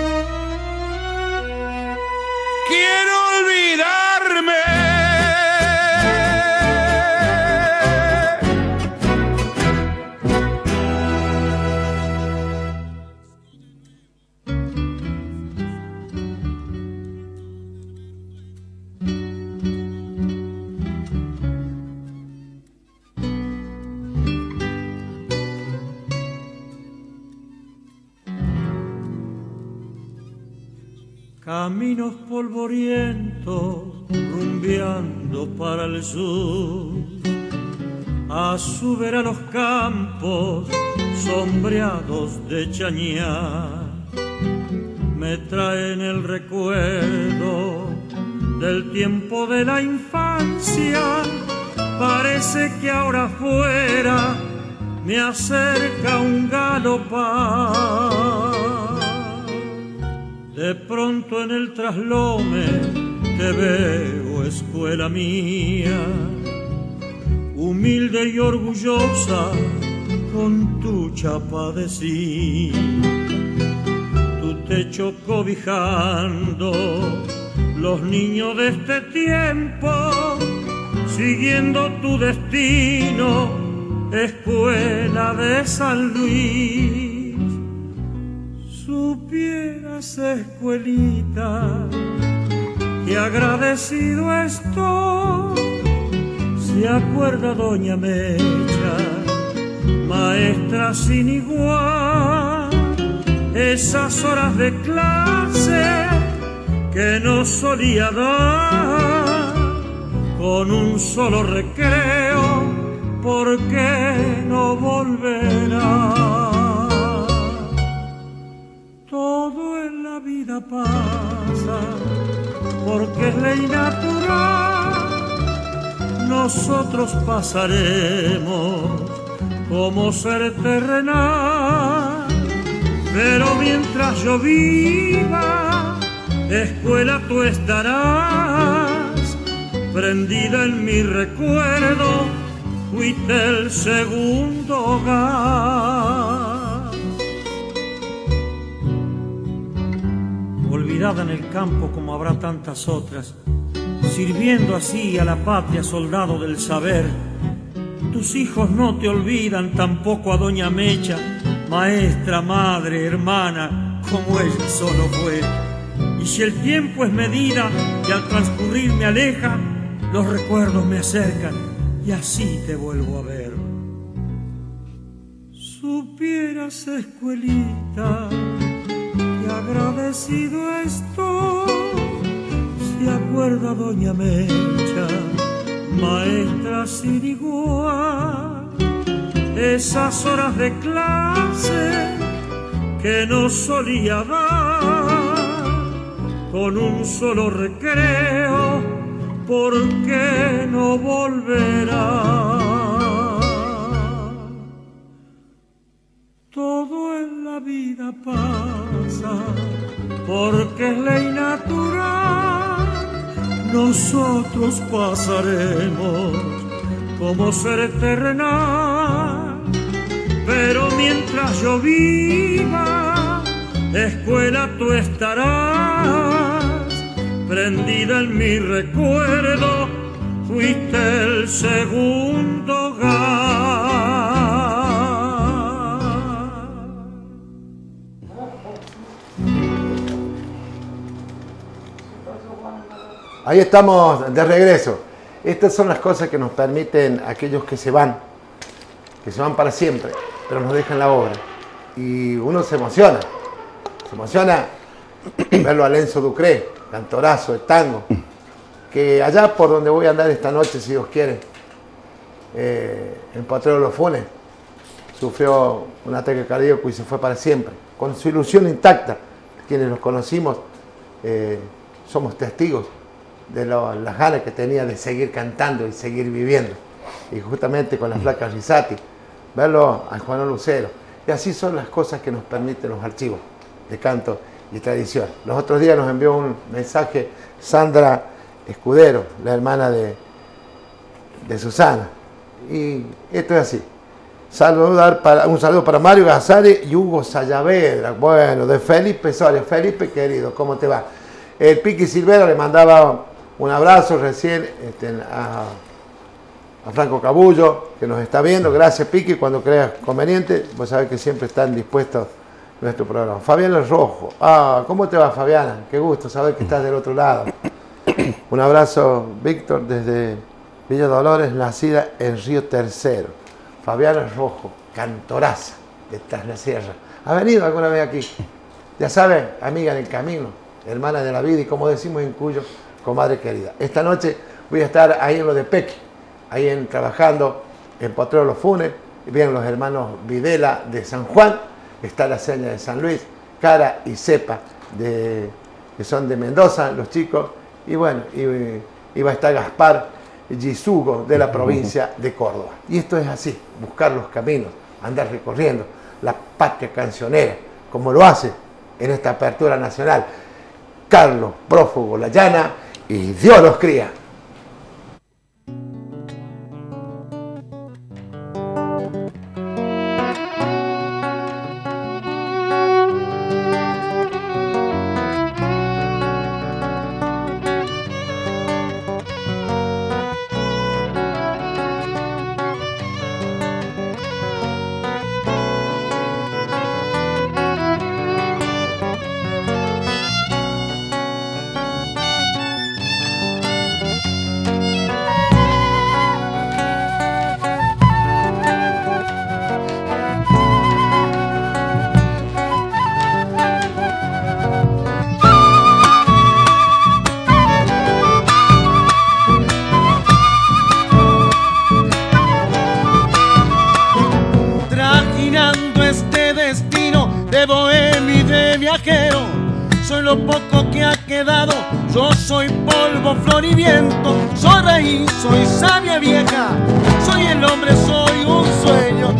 Quiero olvidarme. Caminos polvorientos rumbeando para el sur, a subir a los campos sombreados de chañar, me traen el recuerdo del tiempo de la infancia. Parece que ahora afuera me acerca un galopar. De pronto en el traslome te veo, escuela mía, humilde y orgullosa con tu chapa de zinc, tu techo cobijando los niños de este tiempo, siguiendo tu destino, escuela de San Luis. Supieras, escuelita, que agradecido estoy. Se acuerda doña Mecha, maestra sin igual, esas horas de clase que nos solía dar con un solo recreo, ¿por qué no volverá? Todo en la vida pasa, porque es ley natural. Nosotros pasaremos como ser terrenal, pero mientras yo viva, escuela, tú estarás prendida en mi recuerdo, fuiste el segundo hogar. Olvidada en el campo como habrá tantas otras, sirviendo así a la patria, soldado del saber. Tus hijos no te olvidan, tampoco a doña Mecha, maestra, madre, hermana, como ella solo fue. Y si el tiempo es medida y al transcurrir me aleja, los recuerdos me acercan y así te vuelvo a ver. Supieras, escuelita, que agradecido estoy. Se acuerda doña Mecha, maestra sin igual, esas horas de clase que nos solía dar con un solo recreo, ¿por qué no volverá? Todo en la vida pasa, porque es ley natural. Nosotros pasaremos como ser terrenal, pero mientras yo viva, escuela tú estarás. Prendida en mi recuerdo, fuiste el segundo hogar. Ahí estamos de regreso. Estas son las cosas que nos permiten aquellos que se van para siempre, pero nos dejan la obra. Y uno se emociona verlo a Lenzo Ducré, cantorazo de tango, que allá por donde voy a andar esta noche, si Dios quiere, en Potrero Los Funes, sufrió un ataque cardíaco y se fue para siempre, con su ilusión intacta. Quienes los conocimos somos testigos de las ganas que tenía de seguir cantando y seguir viviendo. Y justamente con la flaca Risati, verlo a Juan Lucero. Y así son las cosas que nos permiten los archivos de canto y tradición. Los otros días nos envió un mensaje Sandra Escudero, la hermana de Susana. Y esto es así. Un saludo para Mario Gazzari y Hugo Sayavedra. Bueno, de Felipe Soria. Felipe, querido, ¿cómo te va? El Piqui Silvera le mandaba un abrazo recién a Franco Cabullo, que nos está viendo. Gracias, Piqui, cuando creas conveniente. Vos sabés que siempre están dispuestos a nuestro programa. Fabiana Rojo. ¿Cómo te va, Fabiana? Qué gusto saber que estás del otro lado. Un abrazo, Víctor, desde Villa Dolores, nacida en Río Tercero. Fabiana Rojo, cantoraza de Tras la Sierra. ¿Ha venido alguna vez aquí? Ya sabes, amiga del camino, hermana de la vida y, como decimos en Cuyo, comadre querida. Esta noche voy a estar ahí en lo de Peque, trabajando en Potrero Los Funes. Vienen los hermanos Videla de San Juan, está la seña de San Luis, Cara y Cepa, que son de Mendoza, los chicos. Y bueno, y va a estar Gaspar Gisugo de la provincia de Córdoba. Y esto es así, buscar los caminos, andar recorriendo la patria cancionera, como lo hace en esta apertura nacional Carlos Prófugo La Llana y Dios los cría. Soy lo poco que ha quedado, yo soy polvo, flor y viento, soy raíz, soy savia vieja, soy el hombre, soy un sueño.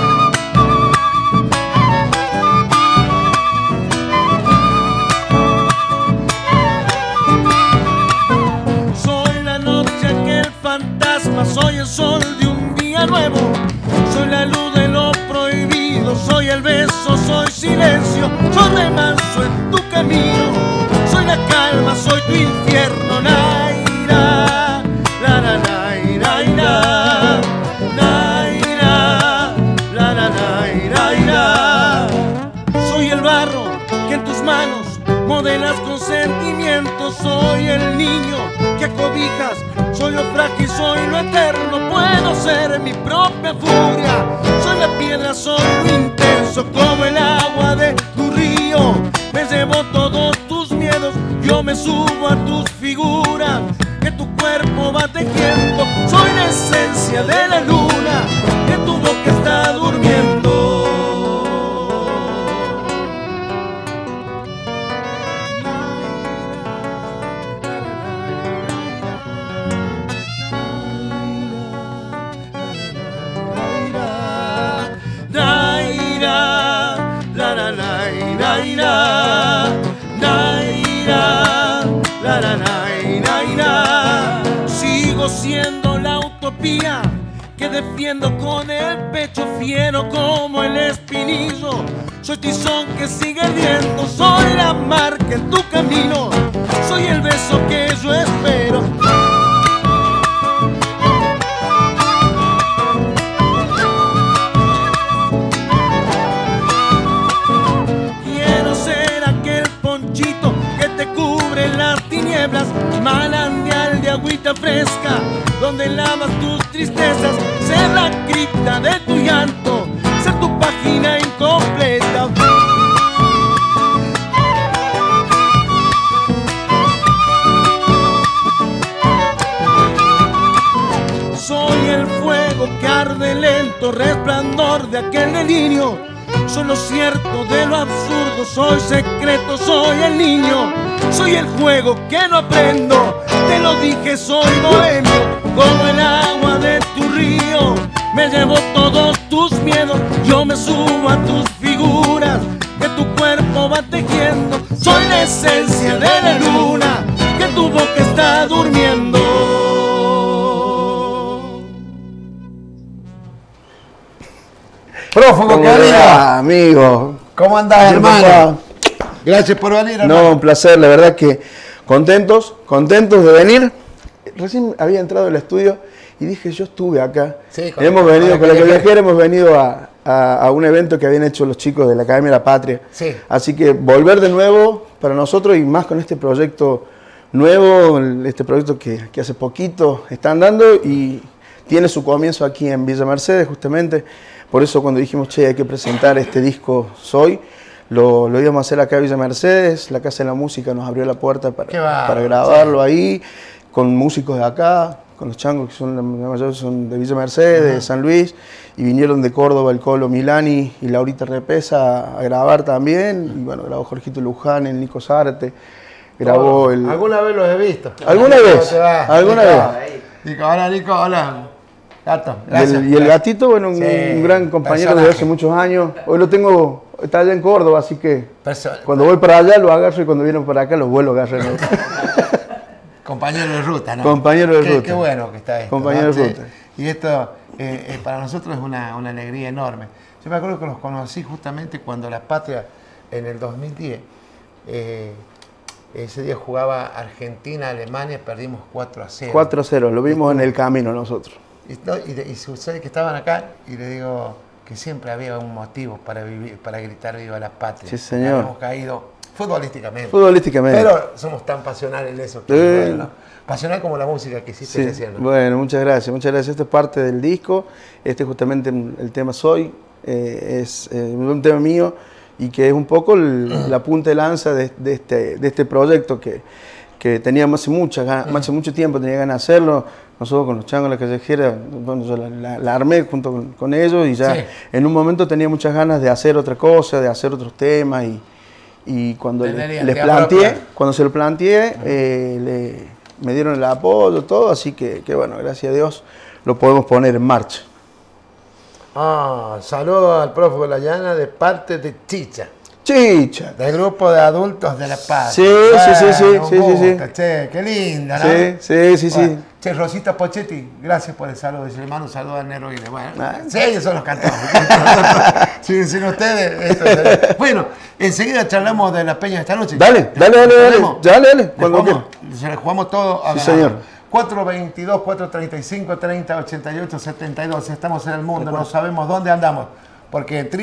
Soy la noche, aquel fantasma, soy el sol de un día nuevo, soy la luz de lo prohibido, soy el beso, soy silencio, soy remanso en tu camino, soy la calma, soy tu infierno, naira, la la naira, ira, naira, la la naira, ira. Soy el barro que en tus manos modelas con sentimientos, soy el niño que acobijas, soy lo frágil, soy lo eterno, puedo ser mi propia furia, soy la piedra, soy lo intenso, como el agua de tu río, me llevo todos tus miedos, yo me subo a tus figuras, que tu cuerpo va tejiendo, soy la esencia de la luna, que tu boca está durmiendo. Sigo siendo la utopía que defiendo con el pecho fiero como el espinillo. Soy tizón que sigue ardiendo, soy la marca en tu camino, soy el beso que yo espero. Quiero ser aquel ponchito que te cubre las tinieblas, manantial de agüita fresca donde lavas tus tristezas, ser la cripta de tu llanto, ser tu página incompleta. Soy el fuego que arde lento, resplandor de aquel delirio. Soy lo cierto de lo absurdo, soy secreto, soy el niño. Soy el juego que no aprendo, te lo dije, soy bohemio. Como el agua de tu río, me llevo todos tus miedos. Yo me subo a tus figuras, que tu cuerpo va tejiendo. Soy la esencia de la luna, que tu boca está durmiendo. Prófugo, querido. Amigo. ¿Cómo andás, hermano? Gracias por venir, hermano. No, un placer, la verdad que contentos de venir. Recién había entrado al estudio y dije, yo estuve acá. Sí, hemos venido con la viajera, hemos venido a un evento que habían hecho los chicos de la Academia de la Patria. Sí. Así que volver de nuevo para nosotros y más con este proyecto nuevo, este proyecto que hace poquito están dando y tiene su comienzo aquí en Villa Mercedes, justamente. Por eso cuando dijimos, che, hay que presentar este disco Soy, lo íbamos a hacer acá en Villa Mercedes, la Casa de la Música nos abrió la puerta para grabarlo ahí, con músicos de acá, con los changos que son la mayoría son de Villa Mercedes, de San Luis, y vinieron de Córdoba el Colo Milani y Laurita Repesa a grabar también, y bueno, grabó Jorgito Luján, el Nico Zárate, grabó el... ¿Alguna vez los he visto? ¿Alguna vez? ¿Alguna vez? Nico, hola Nico, hola. Gato, y el gatito, bueno, un gran compañero desde hace muchos años. Hoy lo tengo, está allá en Córdoba, así que cuando voy para allá lo agarro y cuando viene para acá lo vuelvo a agarrar. Compañero de ruta, ¿no? Compañero de ruta. Qué bueno que está esto. Compañero de ruta. Y esto para nosotros es una alegría enorme. Yo me acuerdo que los conocí justamente cuando la Patria, en el 2010, ese día jugaba Argentina-Alemania, perdimos 4-0. 4-0, lo vimos en el camino nosotros. Y sucede que estaban acá y le digo que siempre había un motivo para vivir, para gritar viva la patria. Sí, señor. Hemos caído futbolísticamente. Futbolísticamente. Pero somos tan pasionales en eso. Que bueno, pasional como la música que hiciste recién, ¿no? Bueno, muchas gracias, muchas gracias. Esto es parte del disco. Justamente el tema Soy, es un tema mío y que es un poco la punta de lanza de este proyecto que teníamos hace mucho tiempo, tenía ganas de hacerlo. Nosotros con los changos de la callejera, bueno, yo la armé junto con ellos y ya en un momento tenía muchas ganas de hacer otra cosa, de hacer otros temas y cuando cuando se lo planteé, me dieron el apoyo, todo, así que bueno, gracias a Dios lo podemos poner en marcha. Saludo al prófugo de la llana de parte de Chicha. Chicha. Del grupo de adultos de La Paz. Sí. Che, qué linda, ¿no? Sí. Che, Rosita Pochetti, gracias por el saludo. Dice, le mando un saludo a Nero y bueno, sí, ellos son los cantores. sin ustedes, bueno, enseguida charlamos de la peña esta noche. Dale. Se le jugamos todo a sí, señor. 422, 435, 30, 88, 72. Estamos en el mundo, no sabemos dónde andamos. Porque en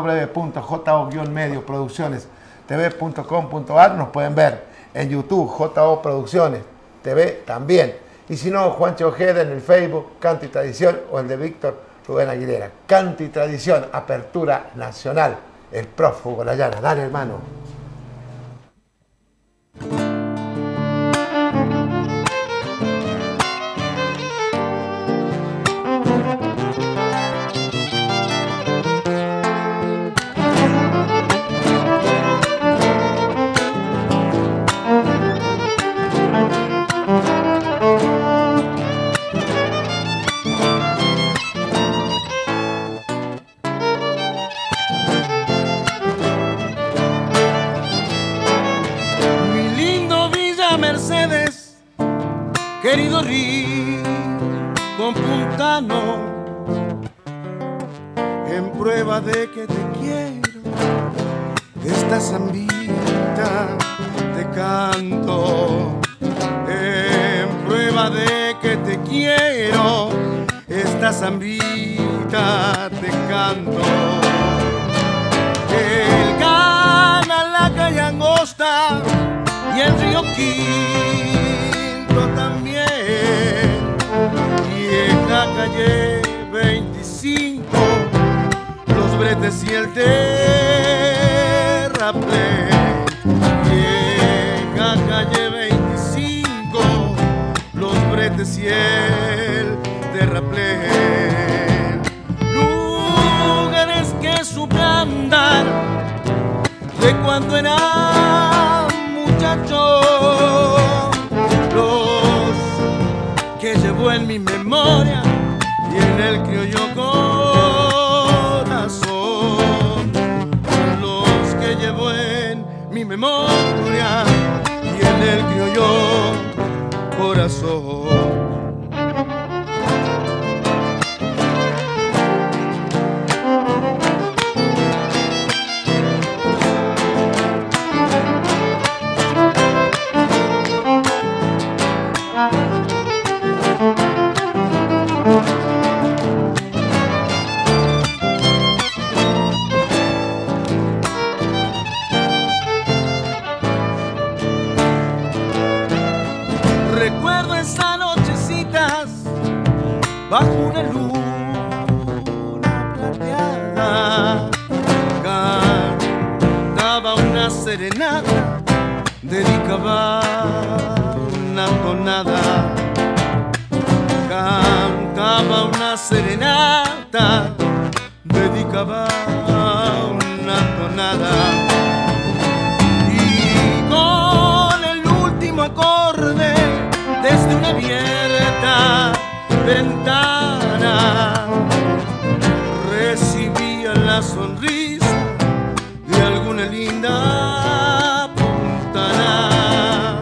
www.jo-medioproducciones.tv.com.ar nos pueden ver. En YouTube, JO Producciones TV también. Y si no, Juancho Ojeda en el Facebook, Canto y Tradición, o el de Víctor Rubén Aguilera. Canto y Tradición, apertura nacional. El prófugo La Llana. Dale, hermano. Querido río, mano en prueba de que te quiero. Esta zambita te canto en prueba de que te quiero. Esta zambita te canto. El canal, la calle Angosta y el río Quinto también, y en la calle 25 los bretes y el terraplén, y en la calle 25 los bretes y el terraplén. Lugares que supe andar de cuando era muchacho, los que llevo en mi memoria y en el criollo corazón, los que llevo en mi memoria y en el criollo corazón. Recuerdo esas nochecitas bajo una luna plateada, cantaba una serenata, dedicaba una tonada, cantaba una serenata, dedicaba una tonada, y con el último acorde desde una abierta ventana recibía la sonrisa de alguna linda puntana,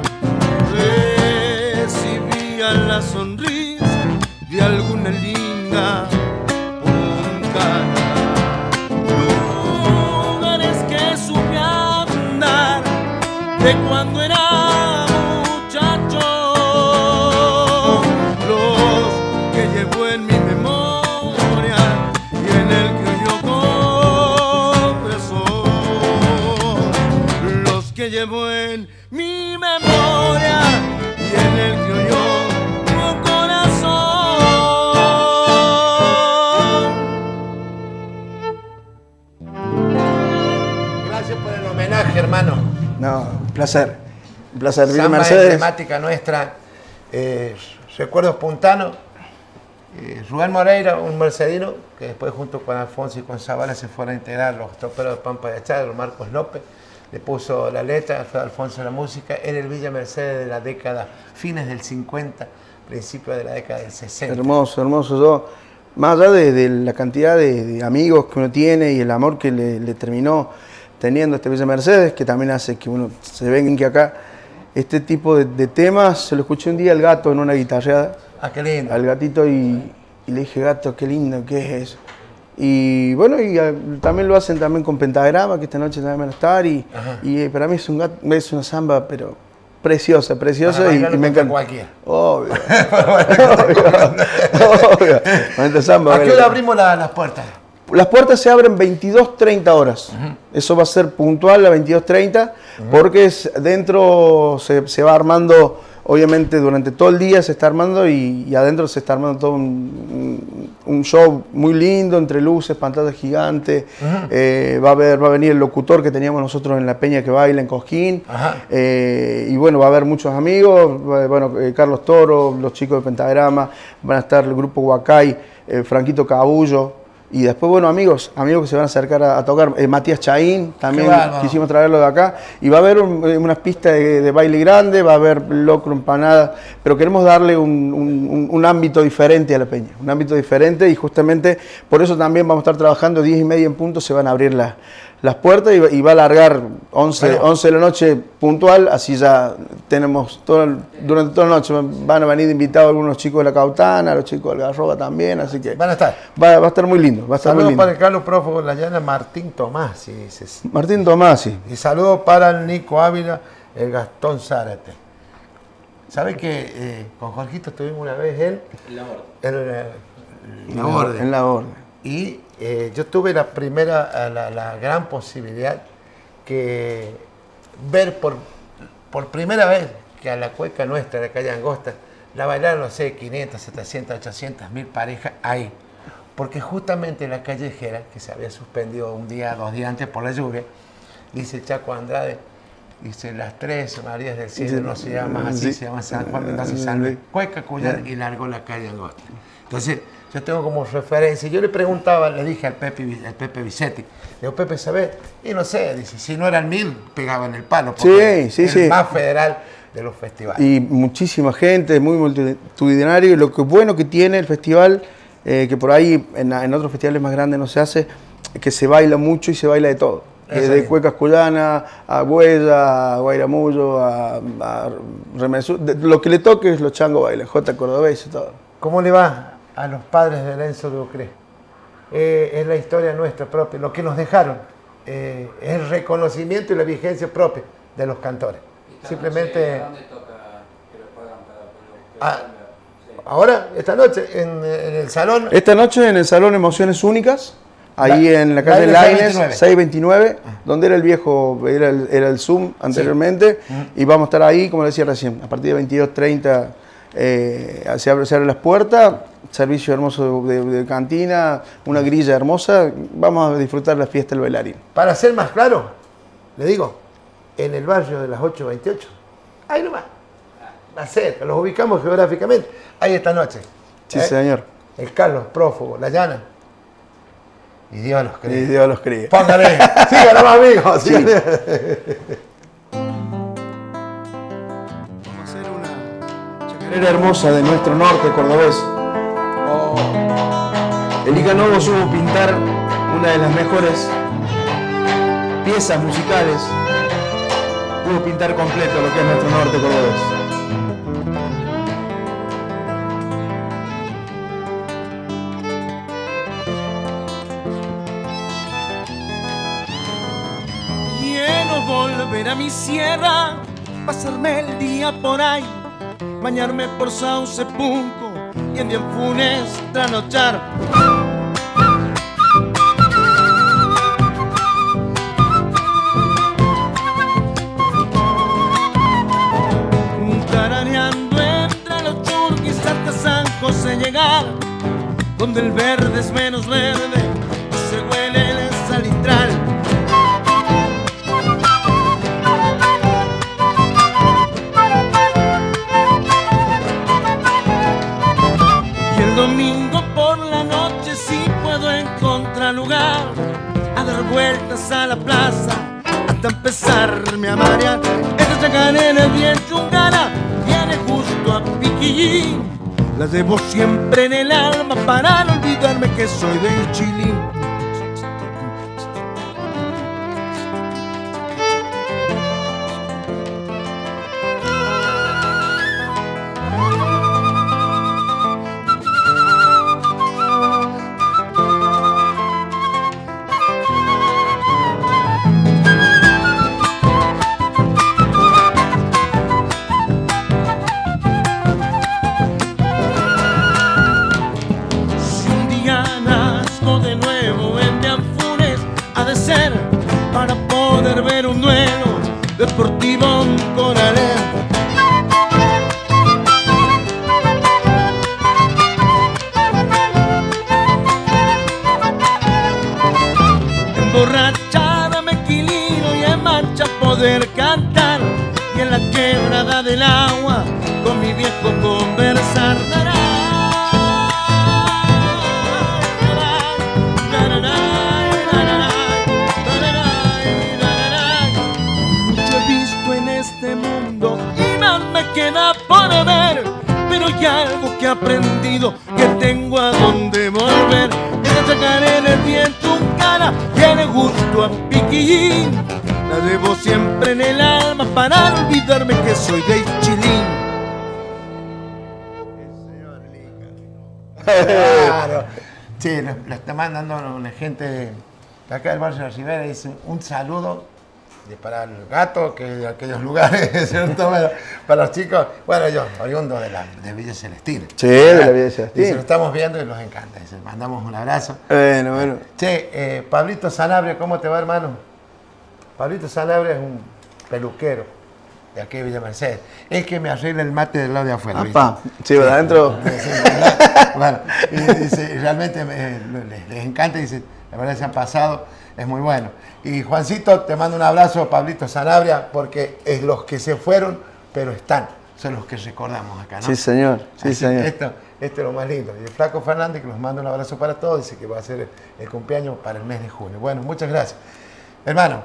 recibía la sonrisa de alguna linda puntana. Lugares que supe andar de cuando era en mi memoria y en el criollo corazón, los que llevo en mi memoria y en el criollo corazón. Gracias por el homenaje, hermano. No, un placer. Un placer. Samba Mercedes. emblemática nuestra, recuerdos puntanos. Rubén Moreira, un mercedino, que después junto con Alfonso y con Zavala se fueron a integrar los troperos de Pampa de Achá, Marcos López, le puso la letra, fue Alfonso la música, en el Villa Mercedes de la década, fines del 50, principios de la década del 60. Hermoso, hermoso. Yo, más allá de la cantidad de amigos que uno tiene y el amor que le terminó teniendo este Villa Mercedes, que también hace que uno se venga acá, este tipo de temas, se lo escuché un día al gato en una guitarreada. Ah, qué lindo. Al gatito y le dije, gato, qué lindo, ¿qué es eso? Y bueno, también lo hacen también con Pentagrama, que esta noche también van a estar. Y para mí es una samba, pero preciosa, preciosa. Y me encanta. Cualquiera. Obvio. Obvio. Samba, ¿a qué hora abrimos las puertas? Las puertas se abren 22:30 horas. Eso va a ser puntual a 22:30, porque dentro se va armando. Obviamente durante todo el día se está armando y adentro se está armando todo un show muy lindo, entre luces, pantallas gigantes. Va a venir el locutor que teníamos nosotros en la peña que baila en Cosquín. Y bueno, va a haber muchos amigos. Bueno, Carlos Toro, los chicos de Pentagrama, van a estar el grupo Huacay, Franquito Cabullo. Y después, bueno, amigos que se van a acercar a tocar. Matías Chaín, también quisimos traerlo de acá. Y va a haber unas pistas de baile grande, va a haber locro, empanada. Pero queremos darle un ámbito diferente a la peña. Un ámbito diferente y justamente por eso también vamos a estar trabajando 10:30 en punto. Se van a abrir las puertas y va a largar 11 de la noche puntual, así ya tenemos durante toda la noche van a venir invitados algunos chicos de la Cautana, los chicos del Garroba también, así que van a estar. Va a estar muy lindo. Saludos para el Carlos Prófugo de la Llana, Martín Tomasi, dices. Martín Tomasi. Y saludos para el Nico Ávila, el Gastón Zárate. ¿Sabes que con Jorgito estuvimos una vez en la Orden? Y yo tuve la gran posibilidad que ver por primera vez que a la cueca nuestra de calle Angosta la bailaron, no sé, 500, 700, 800 mil parejas ahí. Porque justamente la callejera, que se había suspendido un día, 2 días antes por la lluvia, dice el Chaco Andrade, dice las 3 Marías del Cielo, no se llama así, se llama San Juan, entonces San Luis, Cueca, Cuyar, y largó la calle Angosta. Entonces, yo tengo como referencia, yo le preguntaba, le dije al Pepe Vicetti, le digo, Pepe, ¿sabes? Y no sé, dice, si no eran 1000, pegaban el palo, porque es el más federal de los festivales. Y muchísima gente, muy multitudinario, y lo que bueno que tiene el festival, que por ahí en otros festivales más grandes no se hace, que se baila mucho y se baila de todo. De cuecas cuyanas, a huella, a guairamullo, a remesú, lo que le toque los changos bailan, J cordobés y todo. ¿Cómo le va a los padres de Enzo Ducré? Es la historia nuestra propia, lo que nos dejaron, es el reconocimiento y la vigencia propia de los cantores. Simplemente... ¿Dónde toca que lo puedan para ahora, esta noche, en el salón... Esta noche en el Salón Emociones Únicas, ahí en la calle Lainez, 629, donde era el viejo, era el Zoom anteriormente, y vamos a estar ahí, como le decía recién, a partir de 22:30 se abren las puertas, servicio hermoso de cantina, una grilla hermosa, vamos a disfrutar la fiesta del bailarín. Para ser más claro, le digo, en el barrio de las 828, ahí nomás, más cerca, los ubicamos geográficamente, ahí esta noche. Sí, señor. El Carlos Prófugo, la Llana. Y Dios los críe. Y Dios los críe. Póngale. Síganlo más, amigos. Sí. Vamos a hacer una chacarera hermosa de nuestro norte cordobés. El Ica Novo supo pintar una de las mejores piezas musicales. Pudo pintar completo lo que es nuestro norte cordobés. Volver a mi sierra, pasarme el día por ahí, bañarme por Sauce Punco y en Dianfunes trasnochar. Tarareando entre los churquis hasta San José llegar, donde el verde es menos verde y se huele el salitral. Domingo por la noche si puedo encontrar lugar a dar vueltas a la plaza hasta empezarme a marear. Esta chacarera bien chungana viene justo a piquillín, la llevo siempre en el alma para no olvidarme que soy del Chilín. Para poder ver un duelo deportivo coralero. Emborrachada me equilibro y en marcha poder cantar, y en la quebrada del agua con mi viejo conversar. Queda por ver, pero hay algo que he aprendido, que tengo a dónde volver. Esta chacarera es bien chuncana, tiene gusto a picar. chiquillín, la llevo siempre en el alma para olvidarme que soy de Chilín. Claro. Sí, le está mandando una gente de acá del barrio de la Ribera, dice un saludo para el gato, que de aquellos lugares, ¿cierto? Bueno, para los chicos, bueno, yo, oriundo de Villa Celestina. Sí, de la Villa Celestina. Dice, lo estamos viendo y nos encanta. Dice, mandamos un abrazo. Bueno. Che, Pablito Sanabria, ¿cómo te va, hermano? Pablito Sanabria es un peluquero de aquí de Villa Mercedes. Es que me arregla el mate del lado de afuera. Apa, sí, ¿verdad? Adentro. Bueno, y dice, realmente les encanta, dice, la verdad se han pasado, es muy bueno. Y Juancito, te mando un abrazo, Pablito Sanabria, porque es los que se fueron, pero están, son los que recordamos acá, ¿no? Sí, señor, sí, así, señor. Esto es lo más lindo. Y el Flaco Fernández, que nos manda un abrazo para todos, dice que va a ser el cumpleaños para el mes de junio. Bueno, muchas gracias. Hermano,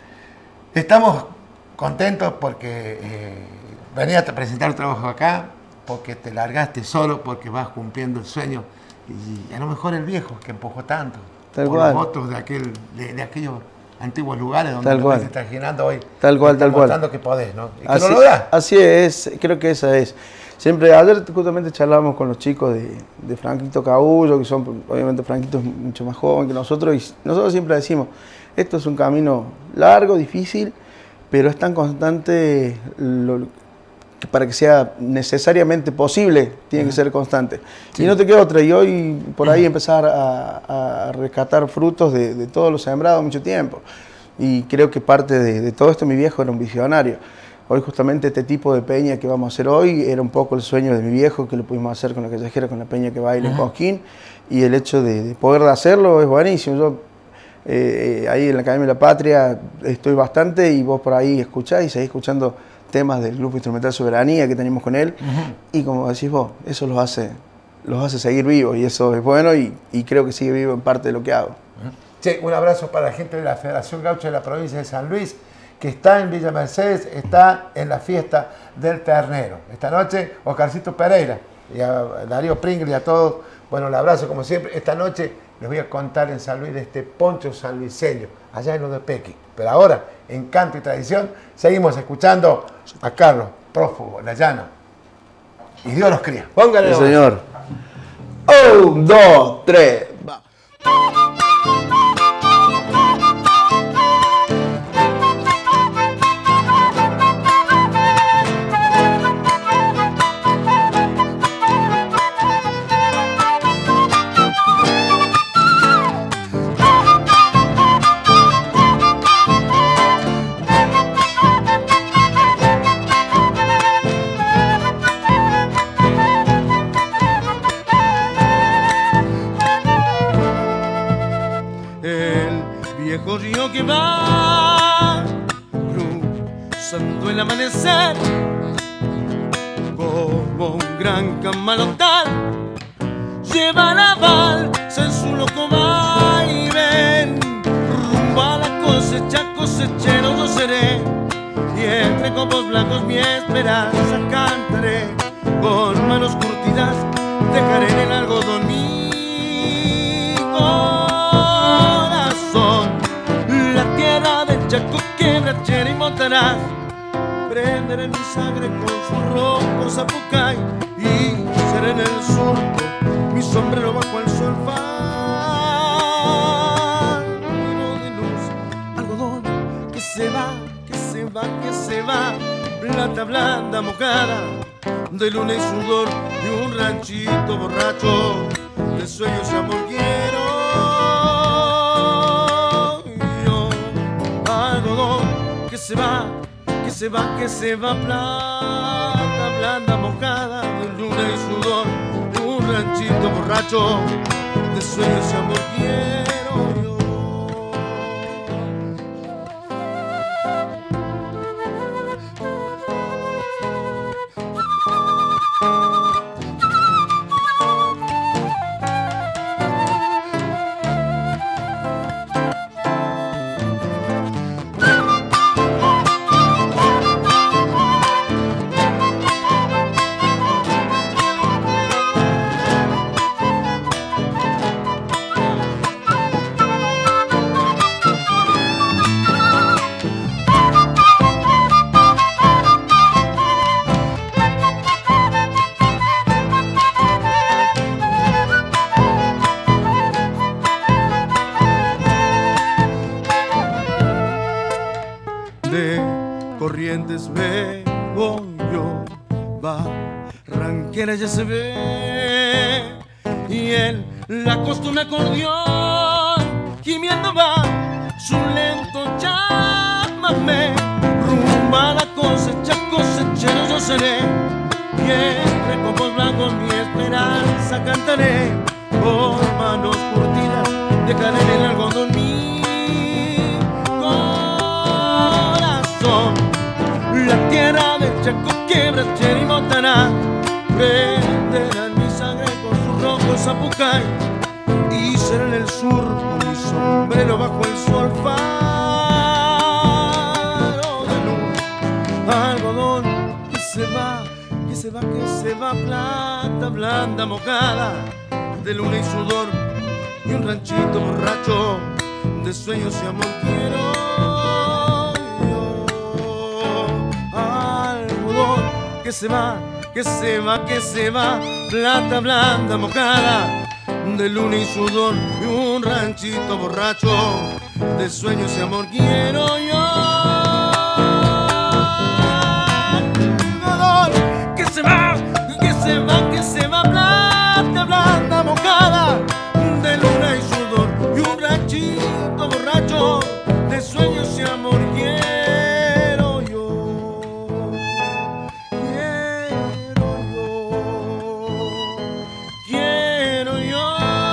estamos contentos porque venía a presentar el trabajo acá, porque te largaste solo, porque vas cumpliendo el sueño, y a lo mejor el viejo que empujó tanto, tal por cual. los votos de aquellos antiguos lugares donde tal cual. te estás girando hoy, tal cual, mostrando que podés, ¿no? Y que así, no lo das. Así es, creo que esa es. Siempre, ayer justamente charlábamos con los chicos de Franquito Cabullo, que son, obviamente Franquito es mucho más joven que nosotros, y nosotros siempre decimos, esto es un camino largo, difícil, pero es tan constante, para que sea necesariamente posible, tiene que ser constante. Sí. Y no te queda otra, y hoy por ahí empezar a rescatar frutos de todos los sembrados mucho tiempo. Y creo que parte de todo esto, mi viejo era un visionario. Hoy justamente este tipo de peña que vamos a hacer hoy era un poco el sueño de mi viejo, que lo pudimos hacer con la callejera, con la peña que baila en Cosquín, y el hecho de poder hacerlo es buenísimo. Yo ahí en la Academia de la Patria estoy bastante, y vos por ahí escuchás y seguís escuchando temas del grupo instrumental Soberanía que tenemos con él, y como decís vos, eso los hace seguir vivos, y eso es bueno, y creo que sigue vivo en parte de lo que hago. Sí, un abrazo para la gente de la Federación Gaucha de la provincia de San Luis, que está en Villa Mercedes, está en la fiesta del ternero. Esta noche, Oscarcito Pereira y a Darío Pringle y a todos, bueno, el abrazo como siempre. Esta noche les voy a contar en San Luis de este poncho sanluiseño, allá en lo de Pequi. Pero ahora, en canto y tradición, seguimos escuchando a Carlos, prófugo, La Llana. Y Dios los cría. Póngale. Sí, señor. 1, 2, 3, va. Río que va cruzando el amanecer como un gran camalotal, lleva la balsa en su loco vaivén rumbo a la cosecha, cosechero yo seré, y entre copos blancos mi esperanza cantaré, con manos curtidas dejaré en el algodón mi corazón. Chaco, quebrachera y montarás, prenderé mi sangre con su rojo zapucay, y seré en el surco mi sombrero bajo el sol faro de luz, algodón que se va, que se va, que se va, plata blanda mojada de luna y sudor, y un ranchito borracho de sueños y amor quiero. Que se va, que se va, que se va, plata blanda mojada de luna y sudor, de un ranchito borracho de sueños y amor quiero yo. Corrientes veo yo, Barranquera ya se ve, y él la costumbre acordeón, gimiendo va su lento llámame, rumbo a la cosecha, cosechero yo seré, y entre copos blancos mi esperanza cantaré, por manos curtidas dejaré en el algodón mi corazón. La tierra del Chaco, Quebrachera y Montaná prenderán mi sangre con su rojo zapucay, y será en el sur con mi sombrero bajo el sol faro de luz. Algodón que se va, que se va, que se va, plata blanda mojada de luna y sudor, y un ranchito borracho de sueños y amor quiero yo. Algodón que se va, que se va, que se va, plata blanda mojada de luna y sudor, y un ranchito borracho de sueños y amor quiero yo. Algodón que se va, que se va, que se va, plata blanda mojada de luna y sudor, y un ranchito borracho de sueños y amor quiero yo. Quiero yo.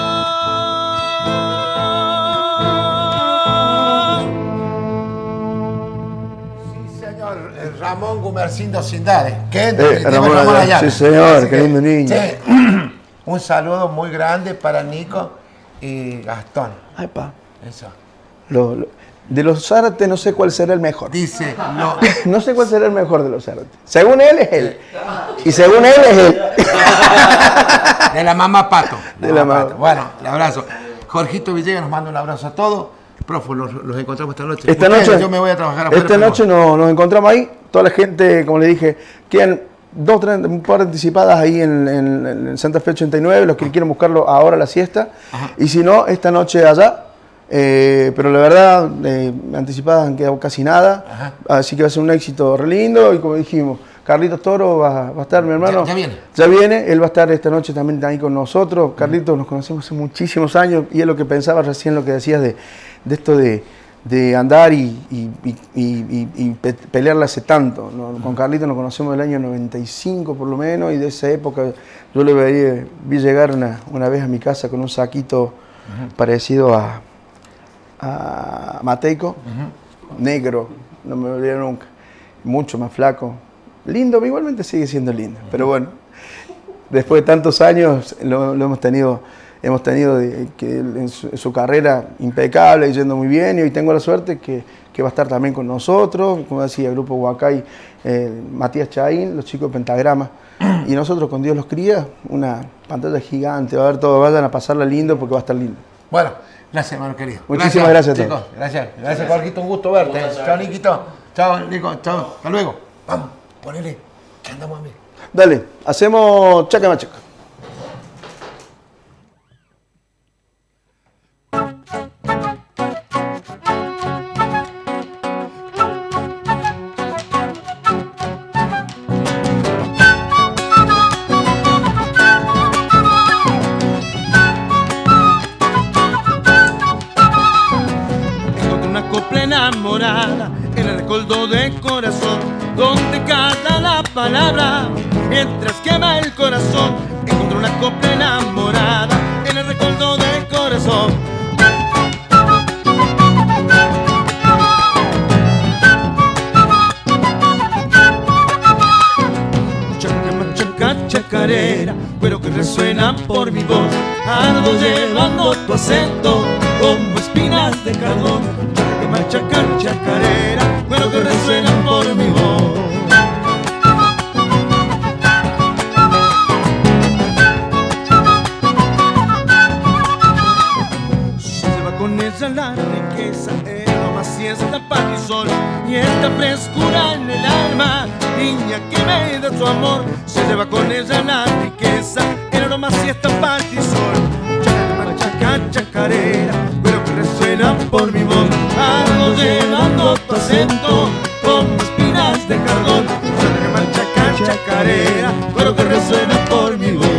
Sí, señor Ramón Gumercindo Sindade. ¿Qué? Ramón Ayala. Sí, señor, qué lindo niño. Sí. Un saludo muy grande para Nico y Gastón. Ay, pa. Eso. De los Zárate no sé cuál será el mejor. Dice, no sé cuál será el mejor de los Zárate. Según él es él. Y según él es él. De la mamá Pato. De la mamá. Bueno, el abrazo. Jorgito Villegas nos manda un abrazo a todos. Profe, los encontramos esta noche. Esta noche yo me voy a trabajar afuera. Esta noche nos encontramos ahí. Toda la gente, como le dije, quedan un par de anticipadas ahí en Santa Fe 89, los que quieran buscarlo ahora a la siesta. Ajá. Y si no, esta noche allá. Pero la verdad, anticipadas han quedado casi nada. Ajá. Así que va a ser un éxito re lindo. Y como dijimos, Carlitos Toro va a estar, mi hermano. Ya viene. Ya viene, él va a estar esta noche también ahí con nosotros. Carlitos nos conocemos hace muchísimos años, y es lo que pensaba recién, lo que decías de esto de andar y pelearla hace tanto, ¿no? Con Carlitos nos conocemos del año 95 por lo menos, y de esa época yo le vi llegar una vez a mi casa con un saquito parecido a Mateico, negro, no me olvidé nunca, mucho más flaco, lindo, igualmente sigue siendo lindo, pero bueno, después de tantos años lo hemos tenido en su carrera impecable, yendo muy bien, y hoy tengo la suerte que va a estar también con nosotros, como decía, el grupo Huacay, Matías Chaín, los chicos de Pentagrama, y nosotros con Dios los cría, una pantalla gigante, va a ver todo, vayan a pasarla lindo porque va a estar lindo. Bueno, gracias, hermano querido. Muchísimas gracias a todos. Chicos, gracias, Jorgito, un gusto verte. Chao, Niquito. Chao, Nico, chao, hasta luego. Vamos, ponele, que andamos a mí. Dale, hacemos chaca machaca. Enamorada en el recoldo de corazón, donde canta la palabra mientras quema el corazón. Encontré una copla enamorada en el recoldo de corazón. Chaca, chacarera, pero que resuena por mi voz. Ardo llevando tu acento como espinas de cardón. Chacar, chacarera, pero que resuenan por mi voz. Se va con ella la riqueza, el macieza, la paz y sol, y esta frescura en el alma, niña que me da su amor. Se lleva con ella la riqueza, el aroma, siesta, paz y sol. Chacar, chacarera, pero que resuena por mi voz. Algo llenando tu acento como espinas de cardón, que marcha chacarera, pero que resuena por mi voz.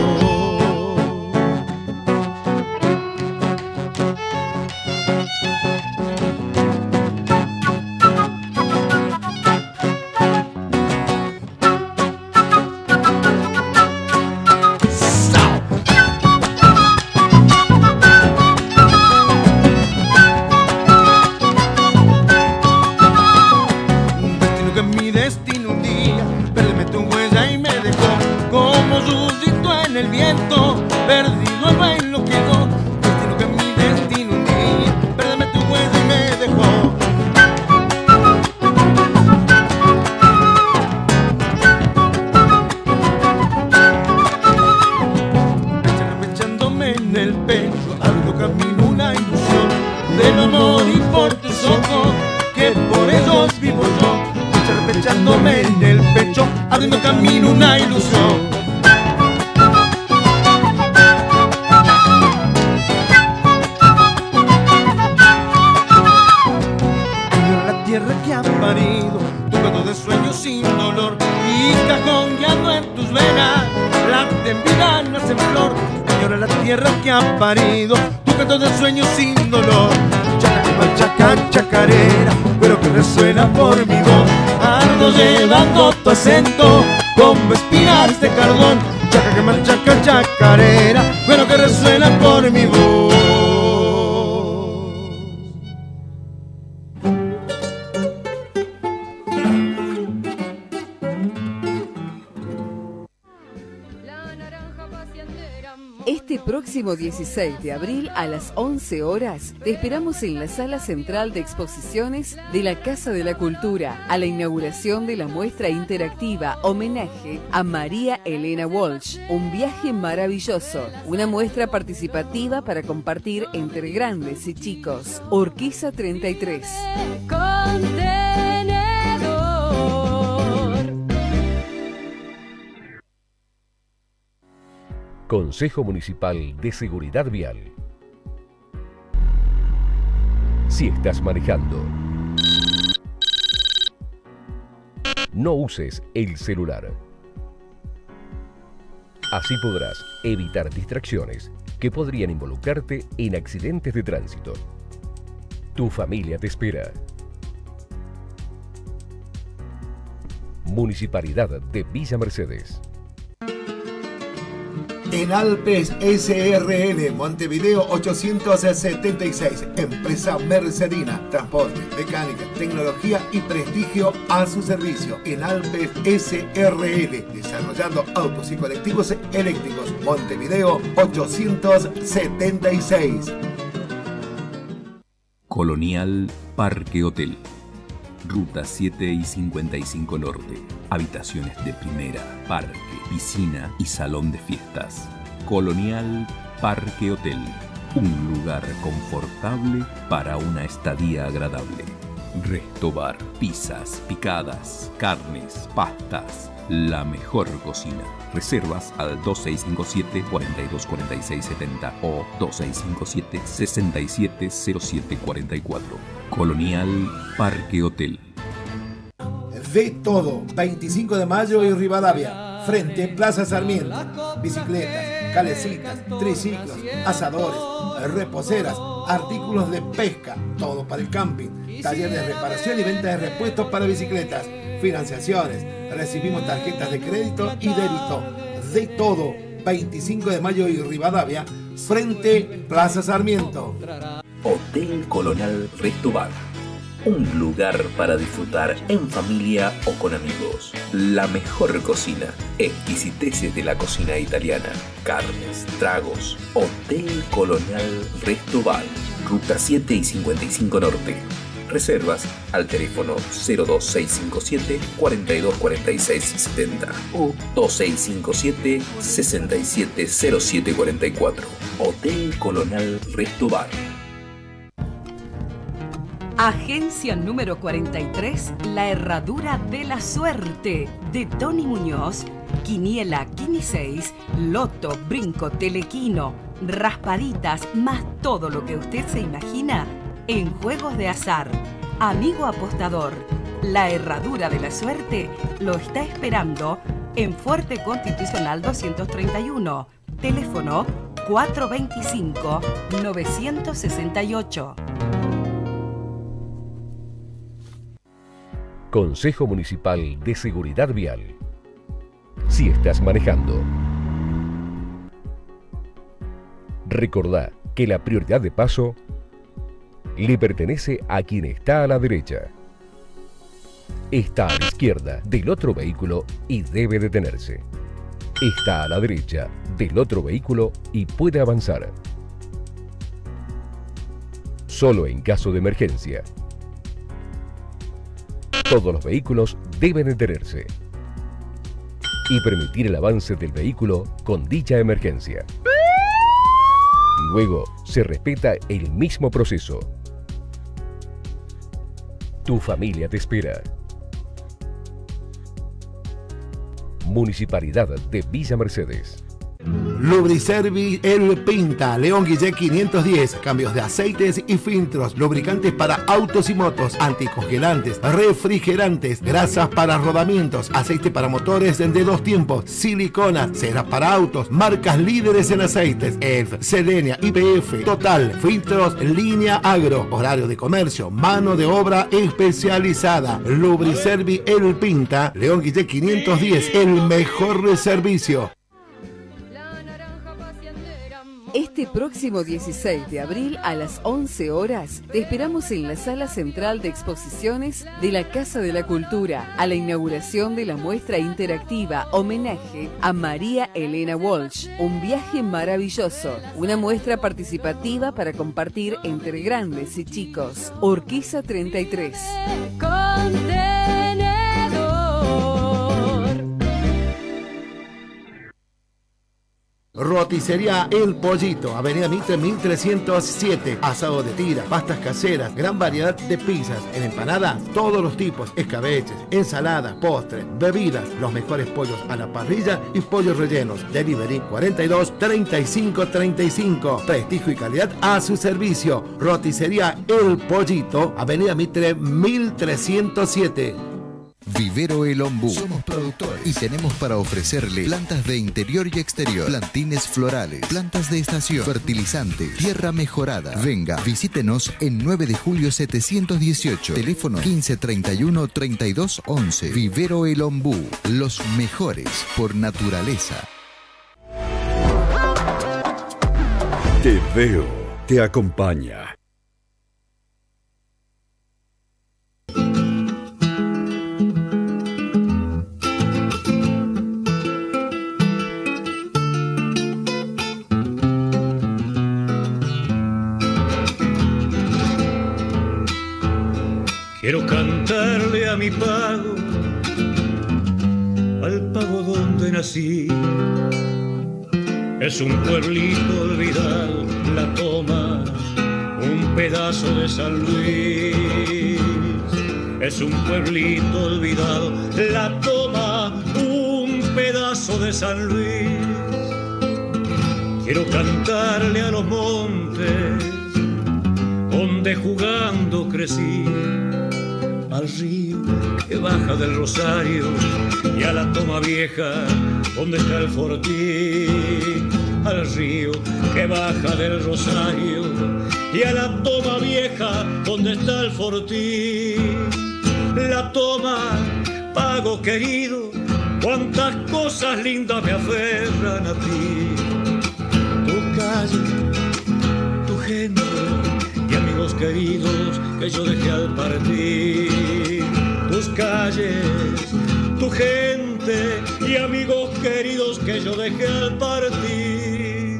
Tu acento como espinas de cardón, chaca que marcha chacarera, bueno que resuena por mi voz. Este próximo 16 de abril a las 11 horas te esperamos en la sala central de exposiciones de la Casa de la Cultura a la inauguración de la muestra interactiva Homenaje a María Elena Walsh. Un viaje maravilloso, una muestra participativa para compartir entre grandes y chicos. Urquiza 33. Consejo Municipal de Seguridad Vial. Si estás manejando, no uses el celular. Así podrás evitar distracciones que podrían involucrarte en accidentes de tránsito. Tu familia te espera. Municipalidad de Villa Mercedes. En Alpes SRL, Montevideo 876, empresa mercedina, transporte, mecánica, tecnología y prestigio a su servicio. En Alpes SRL, desarrollando autos y colectivos eléctricos, Montevideo 876. Colonial Parque Hotel. Ruta 7 y 55 Norte. Habitaciones de primera, parque, piscina y salón de fiestas. Colonial Parque Hotel. Un lugar confortable para una estadía agradable. Resto bar, pizzas, picadas, carnes, pastas. La mejor cocina. Reservas al 2657-424670 o 2657-670744. Colonial Parque Hotel. Ve todo, 25 de mayo y Rivadavia, frente Plaza Sarmiento. Bicicletas, calecitas, triciclos, asadores, reposeras, artículos de pesca, todo para el camping, taller de reparación y venta de repuestos para bicicletas, financiaciones, recibimos tarjetas de crédito y débito. De todo, 25 de mayo y Rivadavia, frente Plaza Sarmiento. Hotel Colonial Resto Bar. Un lugar para disfrutar en familia o con amigos. La mejor cocina. Exquisiteces de la cocina italiana. Carnes, tragos. Hotel Colonial Resto Bar. Ruta 7 y 55 Norte. Reservas al teléfono 02657 424670 o 2657 670744. Hotel Colonial Resto Bar. Agencia número 43, La Herradura de la Suerte, de Tony Muñoz, Quiniela, Quini 6, Loto, Brinco, Telequino, Raspaditas, más todo lo que usted se imagina en juegos de azar. Amigo apostador, La Herradura de la Suerte lo está esperando en Fuerte Constitucional 231. Teléfono 425-968. Consejo Municipal de Seguridad Vial. Si estás manejando, recordá que la prioridad de paso le pertenece a quien está a la derecha. Está a la izquierda del otro vehículo y debe detenerse. Está a la derecha del otro vehículo y puede avanzar. Solo en caso de emergencia. Todos los vehículos deben detenerse y permitir el avance del vehículo con dicha emergencia. Luego se respeta el mismo proceso. Tu familia te espera. Municipalidad de Villa Mercedes. Lubriservi El Pinta, León Guillé 510, cambios de aceites y filtros, lubricantes para autos y motos, anticongelantes, refrigerantes, grasas para rodamientos, aceite para motores de 2 tiempos, siliconas, ceras para autos, marcas líderes en aceites, ELF, Selenia, IPF, Total, filtros, Línea Agro, horario de comercio, mano de obra especializada. Lubriservi El Pinta, León Guillé 510, el mejor servicio. Este próximo 16 de abril a las 11 horas te esperamos en la Sala Central de Exposiciones de la Casa de la Cultura a la inauguración de la muestra interactiva Homenaje a María Elena Walsh. Un viaje maravilloso, una muestra participativa para compartir entre grandes y chicos. Urquiza 33. Roticería El Pollito, Avenida Mitre 1307, asado de tira, pastas caseras, gran variedad de pizzas, en empanadas, todos los tipos, escabeches, ensaladas, postres, bebidas, los mejores pollos a la parrilla y pollos rellenos. Delivery 42 35 35, prestigio y calidad a su servicio. Roticería El Pollito, Avenida Mitre 1307. Vivero El Ombú. Somos productores y tenemos para ofrecerle plantas de interior y exterior, plantines florales, plantas de estación, fertilizante, tierra mejorada. Venga, visítenos en 9 de julio 718, teléfono 1531 3211. Vivero El Ombú, los mejores por naturaleza. Te veo, te acompaña. Quiero cantarle a mi pago, al pago donde nací. Es un pueblito olvidado, La Toma, un pedazo de San Luis. Es un pueblito olvidado, La Toma, un pedazo de San Luis. Quiero cantarle a los montes, donde jugando crecí, al río que baja del Rosario y a la Toma Vieja donde está el fortín, al río que baja del Rosario y a la Toma Vieja donde está el fortín. La Toma, pago querido, cuántas cosas lindas me aferran a ti. Tu calle, tu gente y amigos queridos que yo dejé al partir. Tus calles, tu gente y amigos queridos que yo dejé al partir.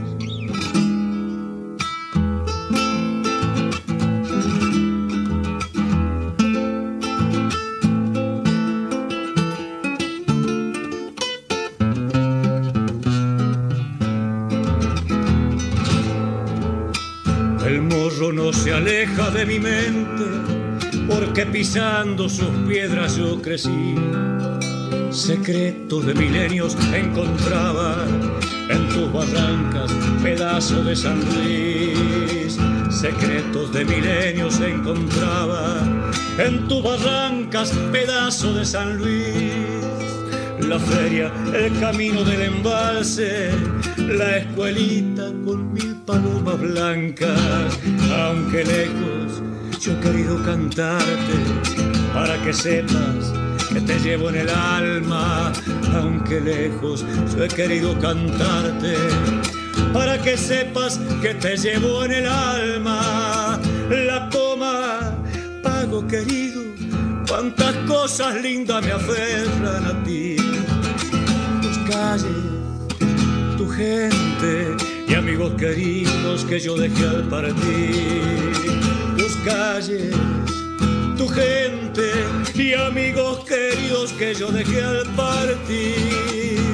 El morro no se aleja de mi mente, porque pisando sus piedras yo crecí. Secretos de milenios encontraba en tus barrancas, pedazo de San Luis. Secretos de milenios encontraba en tus barrancas, pedazo de San Luis. La feria, el camino del embalse, la escuelita con 1000 palomas blancas. Aunque lejos yo he querido cantarte para que sepas que te llevo en el alma. Aunque lejos yo he querido cantarte para que sepas que te llevo en el alma. La toma, pago querido, cuántas cosas lindas me aferran a ti. Tus calles, tu gente y amigos queridos que yo dejé al partir. Tus calles, tu gente y amigos queridos que yo dejé al partir.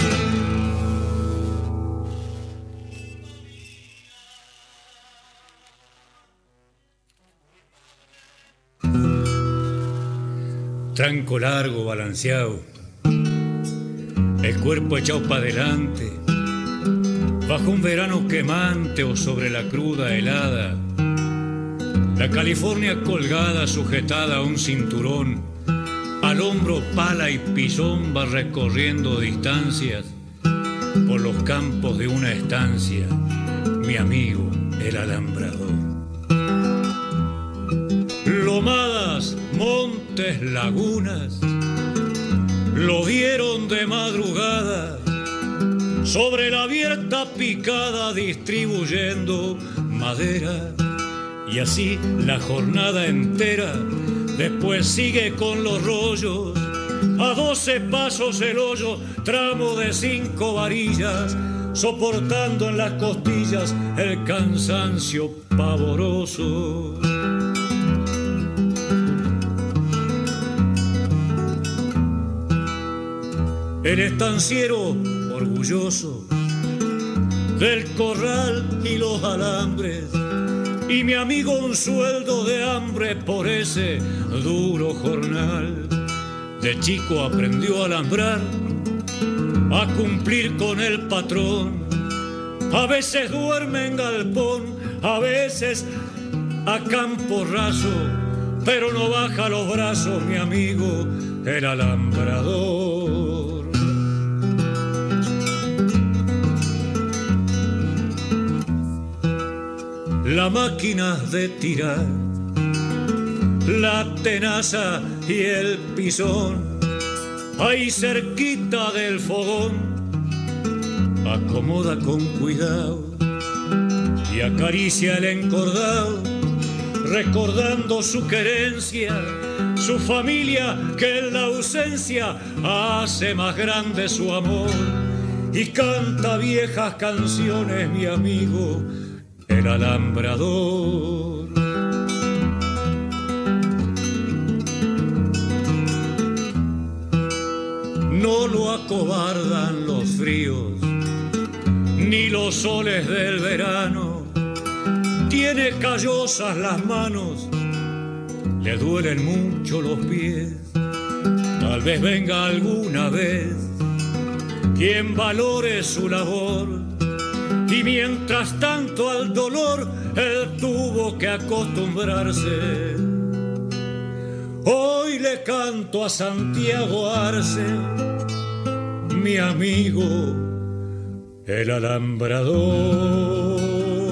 Tranco largo, balanceado, el cuerpo echado para adelante, bajo un verano quemante o sobre la cruda helada, la California colgada, sujetada a un cinturón, al hombro pala y pisón va recorriendo distancias por los campos de una estancia, mi amigo el alambrador. Lomadas, montes, lagunas, lo dieron de madrugada, sobre la abierta picada distribuyendo madera. Y así la jornada entera, después sigue con los rollos, a 12 pasos el hoyo, tramo de 5 varillas, soportando en las costillas el cansancio pavoroso. El estanciero orgulloso del corral y los alambres, y mi amigo un sueldo de hambre por ese duro jornal. De chico aprendió a alambrar, a cumplir con el patrón. A veces duerme en galpón, a veces a campo raso, pero no baja los brazos mi amigo el alambrador. La máquina de tirar, la tenaza y el pisón, ahí cerquita del fogón, acomoda con cuidado y acaricia el encordado, recordando su querencia, su familia que en la ausencia hace más grande su amor, y canta viejas canciones mi amigo el alambrador. No lo acobardan los fríos ni los soles del verano. Tiene callosas las manos, le duelen mucho los pies. Tal vez venga alguna vez quien valore su labor, y mientras tanto al dolor él tuvo que acostumbrarse. Hoy le canto a Santiago Arce, mi amigo el alambrador.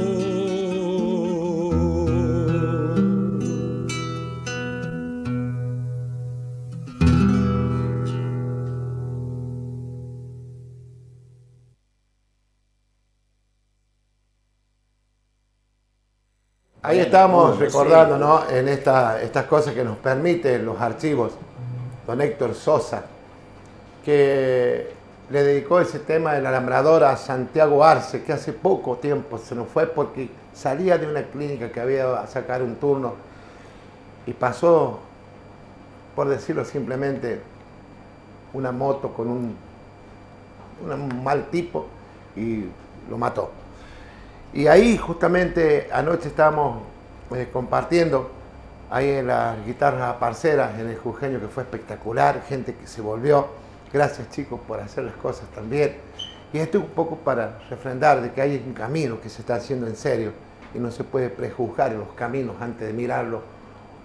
Ahí estábamos recordando, ¿no?, en estas cosas que nos permiten los archivos, don Héctor Sosa, que le dedicó ese tema del alambrador a Santiago Arce, que hace poco tiempo se nos fue porque salía de una clínica que había a sacar un turno y pasó, por decirlo simplemente, una moto con un mal tipo y lo mató. Y ahí justamente anoche estábamos compartiendo ahí en las guitarras parceras en el Jujeño, que fue espectacular, gente que se volvió. Gracias, chicos, por hacer las cosas también. Y esto un poco para refrendar de que hay un camino que se está haciendo en serio y no se puede prejuzgar en los caminos antes de mirarlo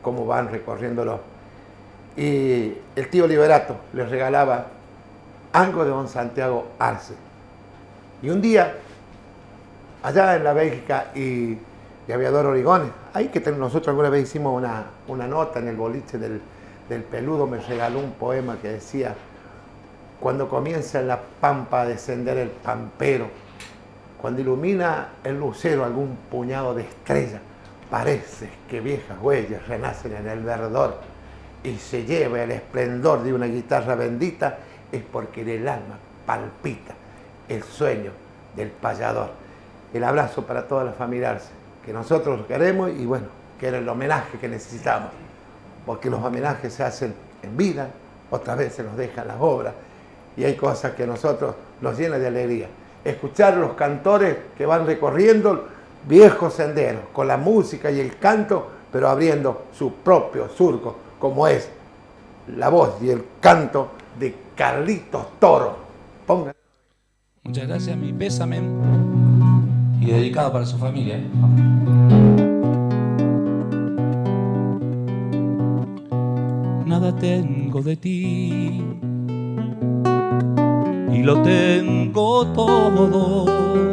cómo van recorriéndolo. Y el tío Liberato les regalaba algo de don Santiago Arce. Y un día, allá en la Bélgica y Aviador Origones, ahí que nosotros alguna vez hicimos una nota en el boliche del Peludo, me regaló un poema que decía: cuando comienza en la pampa a descender el pampero, cuando ilumina el lucero algún puñado de estrellas, parece que viejas huellas renacen en el verdor y se lleva el esplendor de una guitarra bendita, es porque en el alma palpita el sueño del payador. El abrazo para toda la familia Arce, que nosotros los queremos y bueno, que era el homenaje que necesitamos, porque los homenajes se hacen en vida, otras veces nos dejan las obras y hay cosas que a nosotros nos llenan de alegría. Escuchar los cantores que van recorriendo viejos senderos con la música y el canto, pero abriendo su propio surco, como es la voz y el canto de Carlitos Toro. Pongan. Muchas gracias, mi pésame y dedicado para su familia. Nada tengo de ti y lo tengo todo,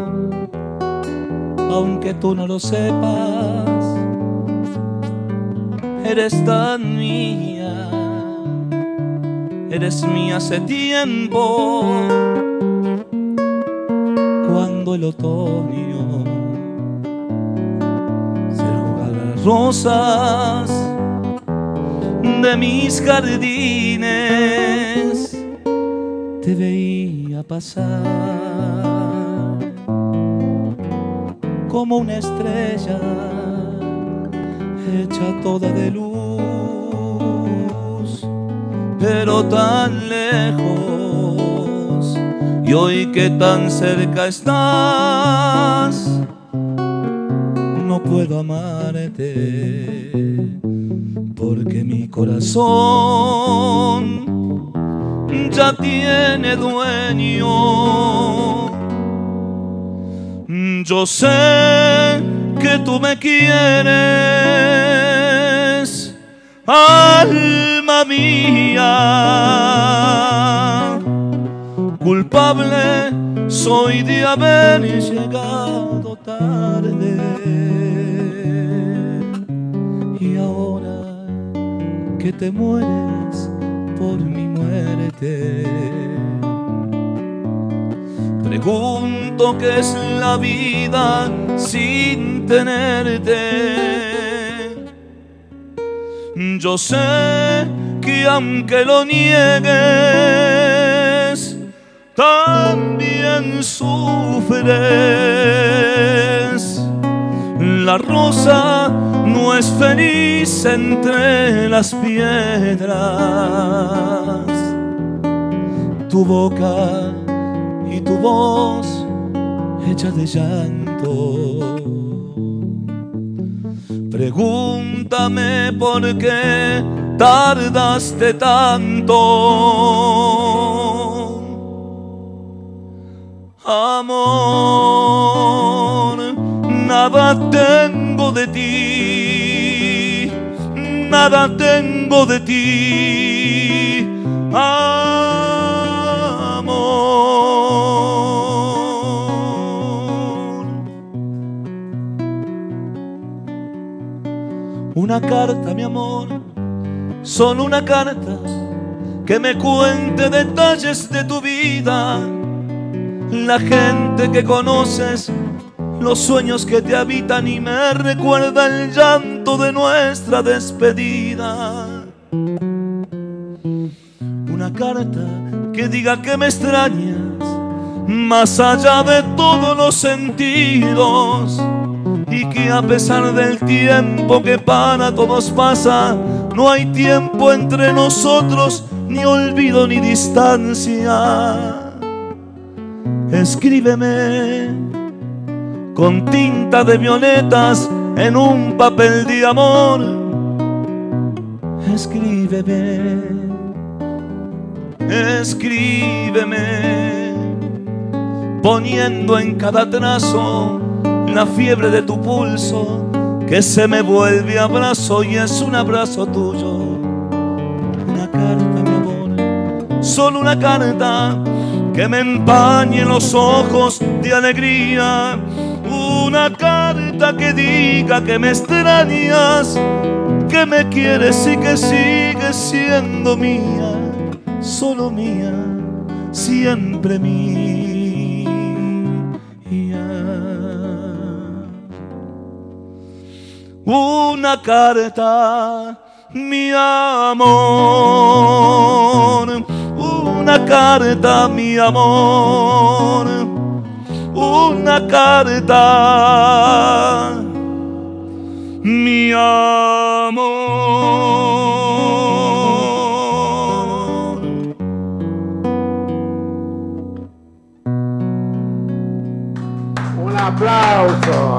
aunque tú no lo sepas. Eres tan mía, eres mía hace tiempo. Cuando el otoño se roba las rosas de mis jardines, te veía pasar como una estrella hecha toda de luz, pero tan lejos, y hoy que tan cerca estás, no puedo amarte, porque mi corazón ya tiene dueño. Yo sé que tú me quieres, alma mía. Culpable soy de haber llegado tarde, y ahora que te mueres por mi muerte, pregunto qué es la vida sin tenerte. Yo sé que aunque lo niegues, también sufres. La rosa no es feliz entre las piedras. Tu boca y tu voz hecha de llanto. Pregúntame por qué tardaste tanto. Amor, nada tengo de ti, nada tengo de ti. Amor. Una carta, mi amor, solo una carta que me cuente detalles de tu vida. La gente que conoces, los sueños que te habitan, y me recuerda el llanto de nuestra despedida. Una carta que diga que me extrañas, más allá de todos los sentidos, y que a pesar del tiempo que para todos pasa, no hay tiempo entre nosotros, ni olvido ni distancia. Escríbeme con tinta de violetas en un papel de amor. Escríbeme, escríbeme, poniendo en cada trazo la fiebre de tu pulso que se me vuelve abrazo y es un abrazo tuyo. Una carta, mi amor, solo una carta que me empañe los ojos de alegría. Una carta que diga que me extrañas, que me quieres y que sigues siendo mía, solo mía, siempre mía. Una carta, mi amor, una carta, mi amor, una carta, mi amor. Un aplauso.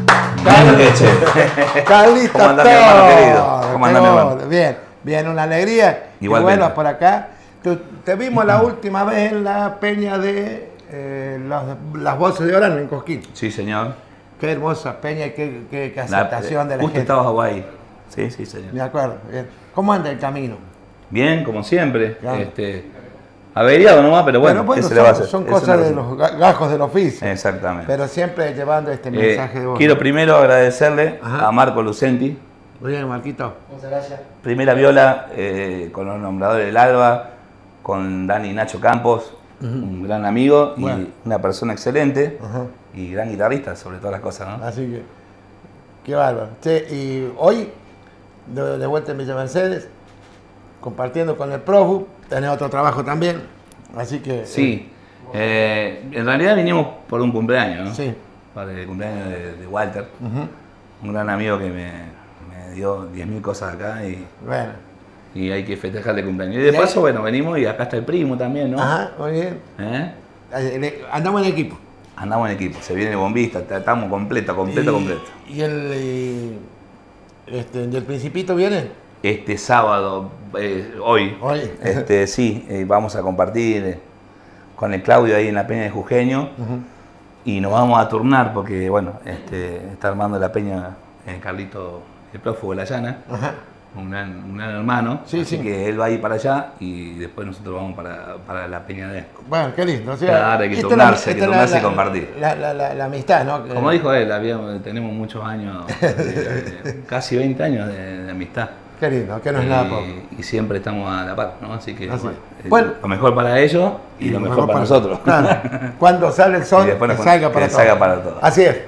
Carlito, ¿cómo anda mi hermano querido? ¿Cómo anda mi hermano? Bien, bien, una alegría. Igualmente. Y bueno, por acá. Te vimos la última vez en la peña de las voces de Orán en Cosquín. Sí, señor. Qué hermosa peña y qué aceptación de la justo gente. Justo estabas ahí. Sí, sí, señor. Me acuerdo. Bien. ¿Cómo anda el camino? Bien, como siempre. Claro. Averiado nomás, pero bueno, ¿qué se le va a hacer? Son cosas de los gajos del oficio. Exactamente. Pero siempre llevando este mensaje de voz. Quiero primero agradecerle a Marco Lucenti. Muy bien, Marquito. Muchas gracias. Primera viola con los nombradores del Alba, con Dani Nacho Campos, un gran amigo y una persona excelente y gran guitarrista sobre todas las cosas, ¿no? Así que, qué bárbaro. Che, y hoy, de vuelta en Villa Mercedes, compartiendo con el Profu, tenés otro trabajo también, así que... Sí, en realidad vinimos por un cumpleaños, ¿no? Sí. Para el cumpleaños de Walter, un gran amigo que me dio 10.000 cosas acá y... Bueno. Y hay que festejarle el cumpleaños. Y de paso, bueno, venimos y acá está el primo también, ¿no? Ajá, muy bien. Andamos en equipo. Andamos en equipo, se viene el bombista, estamos completo. ¿Y el Principito viene? Este sábado, hoy. Sí, vamos a compartir con el Claudio ahí en la Peña de Jujeño y nos vamos a turnar porque, bueno, está armando la peña Carlito, el prófugo de la Llana. Ajá. Un gran hermano, así que él va a ir para allá y después nosotros vamos para la peña de Esco. Bueno, qué lindo. O sea, claro, hay que turnarse, y compartir. La amistad, ¿no? Como dijo él, tenemos muchos años, casi 20 años de amistad. Qué lindo, que no es nada poco. Y siempre estamos a la par, ¿no? Así que bueno, lo mejor para ellos y lo mejor para nosotros. Claro. Cuando sale el sol, que salga para todos. Así es.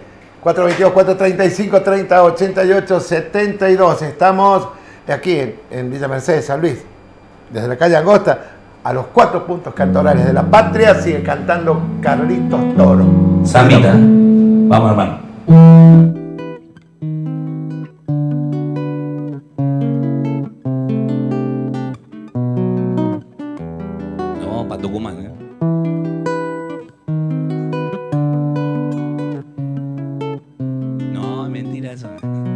422-435-3088-72. Estamos aquí en Villa Mercedes, San Luis, desde la calle Angosta, a los 4 puntos cantorales de la patria, sigue cantando Carlitos Toro. Zambita, vamos hermano. No, para Tucumán, ¿eh? No, mentira eso.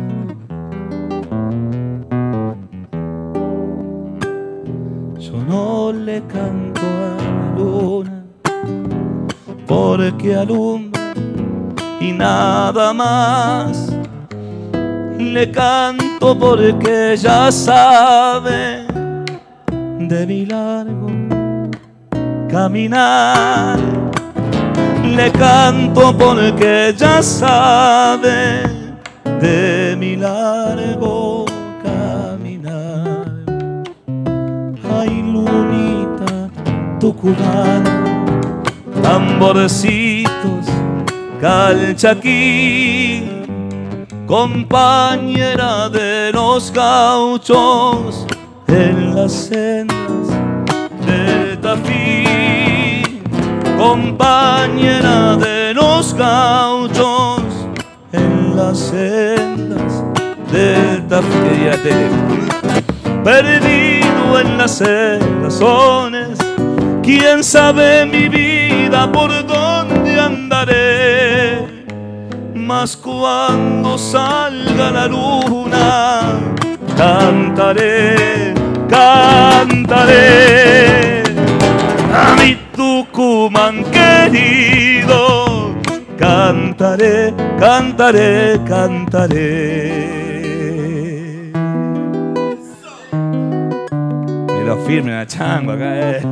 No le canto a la luna porque alumbra y nada más. Le canto porque ella sabe de mi largo caminar. Le canto porque ella sabe de mi largo caminar. Ay, lunita tucumana, tamborcitos, calchaquí, compañera de los gauchos en las sendas del Tafí, compañera de los gauchos en las sendas del Tafí. Perdido en las razones, quién sabe mi vida por dónde andaré. Mas cuando salga la luna, cantaré, cantaré a mi Tucumán querido. Cantaré, cantaré, cantaré. lo firme a Chango acá es.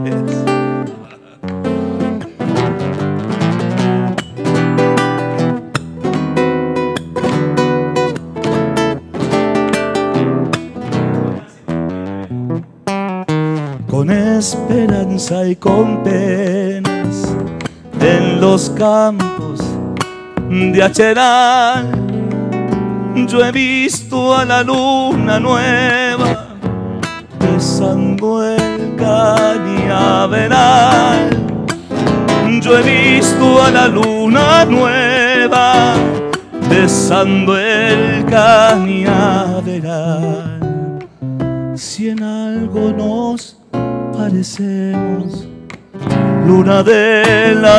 Con esperanza y con penas en los campos de Acheral yo he visto a la luna nueva besando el cañaveral. Yo he visto a la luna nueva besando el cañaveral. Si en algo nos parecemos, luna de la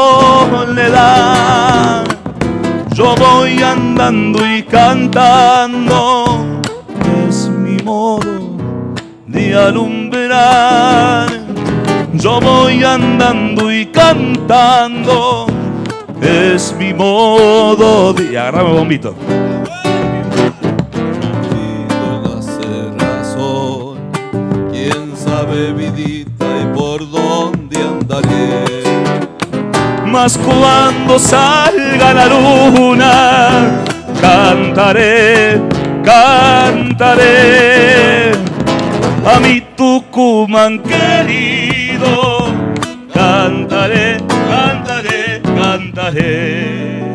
soledad, yo voy andando y cantando, es mi modo de alumbrar. Yo voy andando y cantando, es mi modo de... Agarrame bombito. Vidita, y por dónde andaré. Mas cuando salga la luna, cantaré, cantaré a mi Tucumán querido. Cantaré, cantaré, cantaré.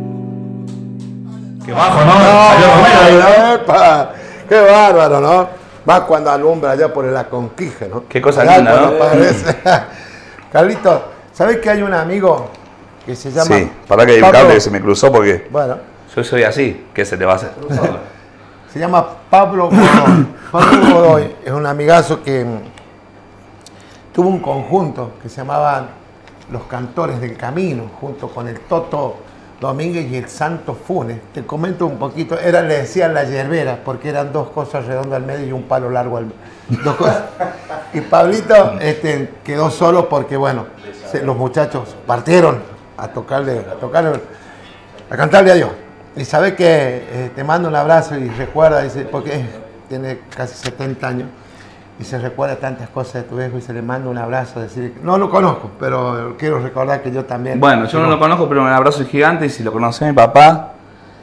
Qué bajo, ¿no? ¡Epa! Qué bárbaro, ¿no? Más cuando alumbra allá por la Conquija, ¿no? Qué cosa linda, ¿no? Carlito, ¿sabés que hay un amigo que se llama... Sí, para que hay un cable que se me cruzó porque... Bueno. Yo soy así, ¿qué se te va a hacer? Se llama Pablo Godoy. Pablo Godoy es un amigazo que tuvo un conjunto que se llamaban Los Cantores del Camino, junto con el Toto Domínguez y el Santo Funes. Te comento un poquito, le decían la yerbera, porque eran dos cosas redondas al medio y un palo largo al medio. Dos cosas. Y Pablito quedó solo porque, bueno, los muchachos partieron a cantarle a Dios. Y sabés que te mando un abrazo y recuerda, dice, porque tiene casi 70 años, y se recuerda tantas cosas de tu viejo y se le manda un abrazo, decir, no lo conozco, pero quiero recordar que yo también. Bueno, yo no lo conozco, pero un abrazo gigante, y si lo conoce mi papá,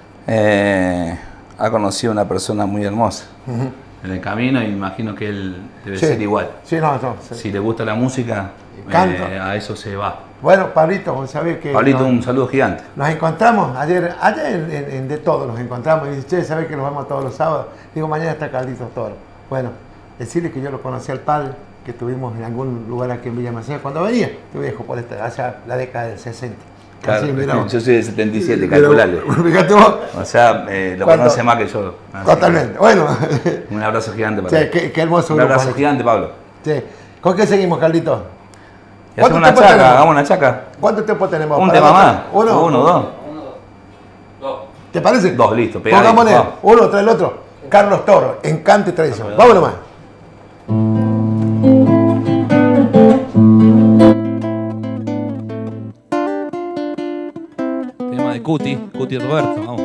ha conocido a una persona muy hermosa en el camino, y imagino que él debe ser igual. Sí, no. Si le gusta la música, a eso se va. Bueno, Pablito, vos sabés que... Pablito, un saludo gigante. Nos encontramos ayer en De Todo, nos encontramos, y dice, che, ¿sabés que nos vemos todos los sábados? Digo, mañana está Carlitos Toro. Bueno, decirle que yo lo conocí al padre, que estuvimos en algún lugar aquí en Villa Macedo, cuando venía, tu viejo, por hacia la década del 60. Claro, así, yo soy del 77, calculale. Fíjate vos. O sea, lo conoce más que yo. Totalmente, bueno. Un abrazo gigante para él. Qué hermoso. Un abrazo gigante, Pablo. Sí. ¿Con qué seguimos, Carlitos? Hacemos una chaca, hagamos una chaca. ¿Cuánto tiempo tenemos? Un tema más. Uno, dos. ¿Te parece? Dos, listo. Pongámosle uno tras el otro. Carlos Toro, Encante y Tradición. Vámonos más. Tema de Cuti Roberto, vamos.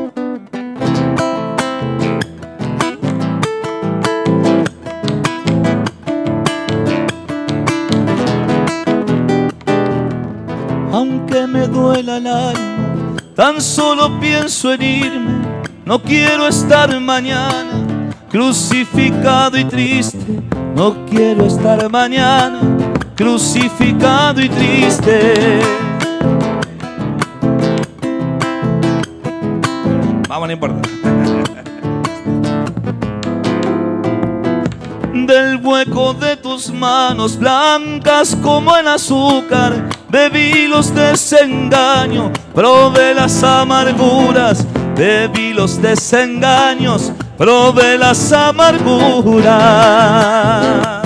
Aunque me duela el alma, tan solo pienso en irme. No quiero estar mañana crucificado y triste. No quiero estar mañana crucificado y triste. Vamos, no importa. Del hueco de tus manos blancas como el azúcar, bebí los desengaños, probé las amarguras, bebí los desengaños, probé las amarguras.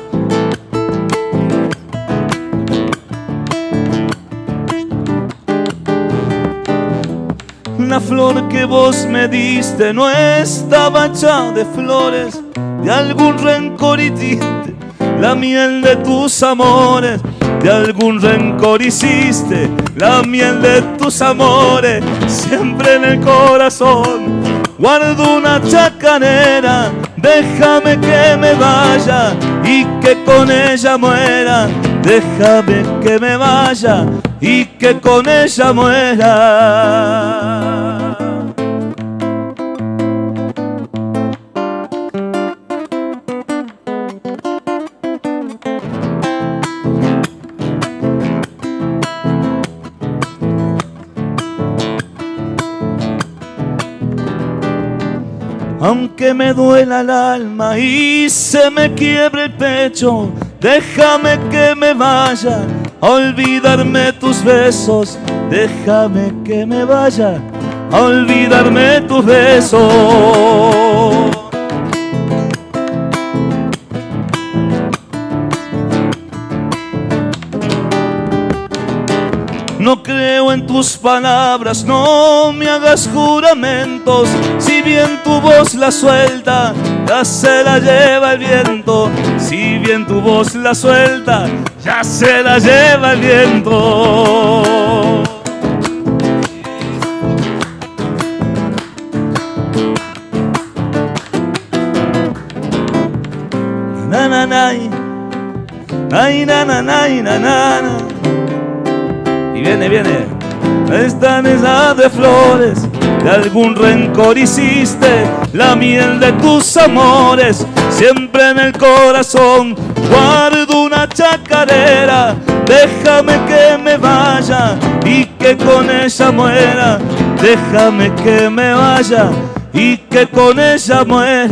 La flor que vos me diste no estaba hecha de flores, de algún rencor hiciste la miel de tus amores, de algún rencor hiciste la miel de tus amores. Siempre en el corazón guardo una chacanera déjame que me vaya y que con ella muera. Déjame que me vaya y que con ella muera. Aunque me duela el alma y se me quiebre el pecho, déjame que me vaya a olvidarme tus besos. Déjame que me vaya a olvidarme tus besos. No creo en tus palabras, no me hagas juramentos. Si bien tu voz la suelta, ya se la lleva el viento. Si bien tu voz la suelta, ya se la lleva el viento. Na na na, ay na na na na na. Y viene, esta mesa de flores, de algún rencor hiciste la miel de tus amores. Siempre en el corazón guardo una chacarera. Déjame que me vaya y que con ella muera. Déjame que me vaya y que con ella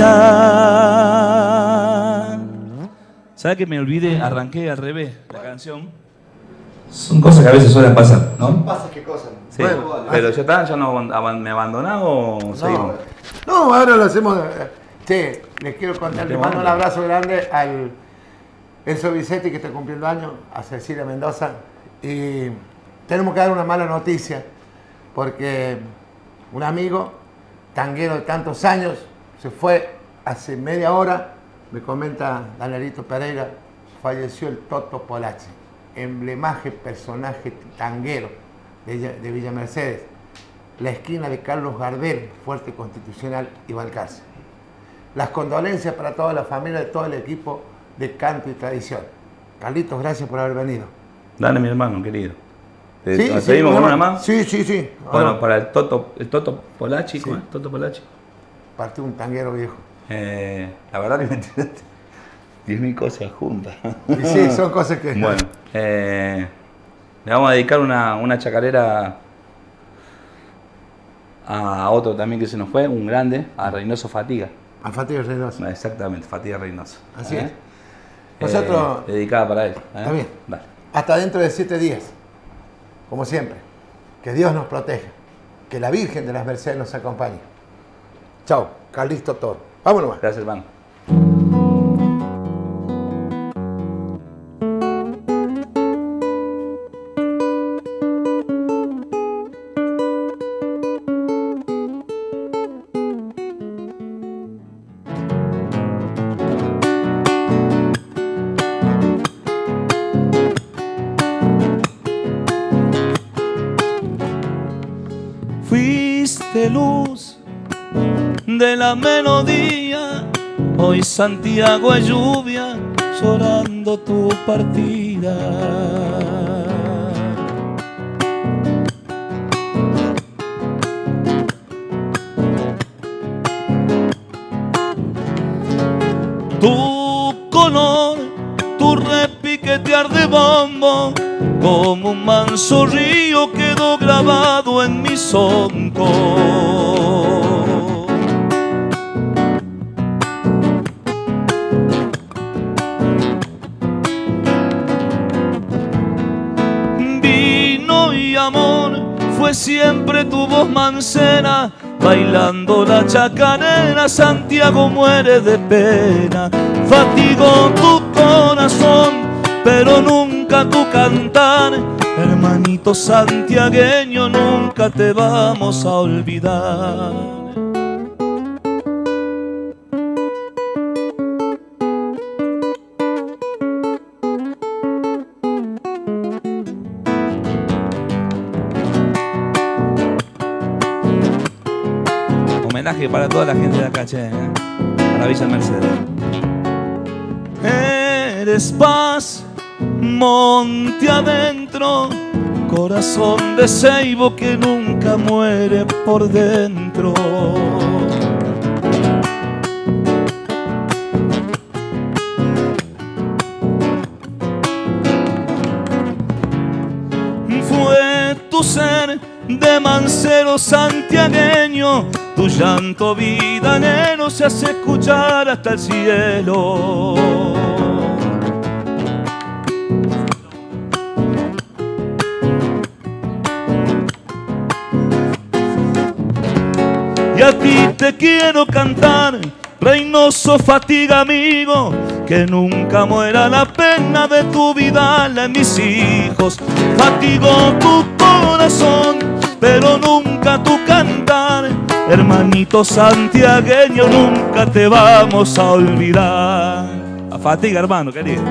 muera. ¿Sabe que me olvidé? Arranqué al revés la canción. Son cosas que a veces suelen pasar, ¿no? ¿Pasa qué cosa? Sí, bueno, pero ya está, ya no me abandonado o seguimos. No, ahora lo hacemos. Che, les quiero contar, le mando un abrazo grande al Enzo Vicetti que está cumpliendo años, a Cecilia Mendoza. Y tenemos que dar una mala noticia, porque un amigo, tanguero de tantos años, se fue hace media hora, me comenta Danielito Pereira, falleció el Toto Polacci, emblemaje personaje tanguero de Villa Mercedes, la esquina de Carlos Gardel, Fuerte Constitucional y Balcarce. Las condolencias para toda la familia de todo el equipo de canto y tradición. Carlitos, gracias por haber venido. Dale, mi hermano querido. ¿Sí? ¿Seguimos con una más? Sí, sí, sí. Bueno, para el Toto Polacci, ¿cómo es? Toto Polacci. Partió un tanguero viejo. La verdad que me tiraste 10.000 cosas juntas. Y sí, son cosas que... Bueno, le vamos a dedicar una chacarera a otro también que se nos fue, un grande, a Reynoso Fatiga. A Fatiga Reynoso. Exactamente, Fatiga Reynoso. Así es. Nosotros... dedicada para él. Está bien. Dale. Hasta dentro de 7 días. Como siempre. Que Dios nos proteja. Que la Virgen de las Mercedes nos acompañe. Chao. Carlitos Toro. Vámonos. Gracias, hermano. Fuiste luz de la melodía, hoy Santiago es lluvia, llorando tu partida. Tu color, tu repiquetear de bombo, como un manso río quedó grabado en mi zonco. Vino y amor fue siempre tu voz mancera, bailando la chacarera, Santiago muere de pena. Fatigó tu corazón, pero nunca tu cantar, hermanito santiagueño, nunca te vamos a olvidar. Homenaje para toda la gente de acá, che. para Villa Mercedes. Eres paz, monte adentro, corazón de ceibo que nunca muere por dentro. Fue tu ser de mancero santiagueño, tu llanto vidanero se hace escuchar hasta el cielo. Y a ti te quiero cantar, Reynoso fatiga amigo, que nunca muera la pena de tu vida, la de mis hijos. Fatigó tu corazón, pero nunca tu cantar. Hermanito santiagueño, nunca te vamos a olvidar. A fatiga, hermano, querido.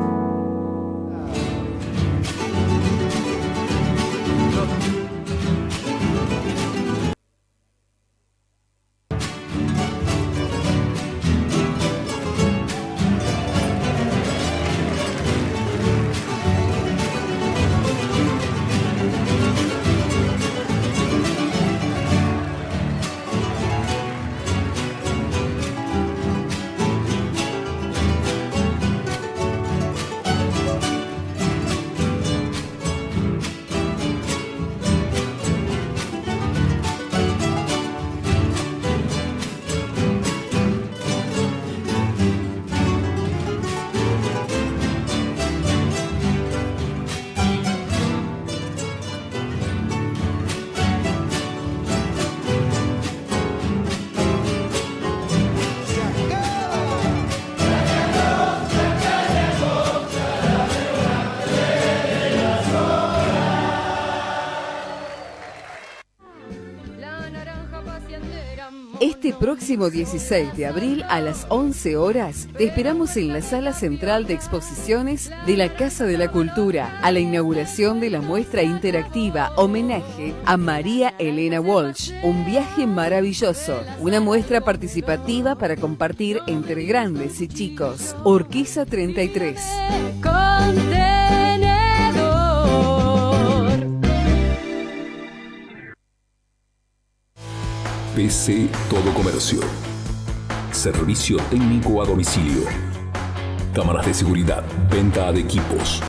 Este próximo 16 de abril a las 11 horas te esperamos en la sala central de exposiciones de la Casa de la Cultura a la inauguración de la muestra interactiva Homenaje a María Elena Walsh. Un viaje maravilloso, una muestra participativa para compartir entre grandes y chicos. Urquiza 33. PC Todo Comercio. Servicio técnico a domicilio. Cámaras de seguridad, venta de equipos,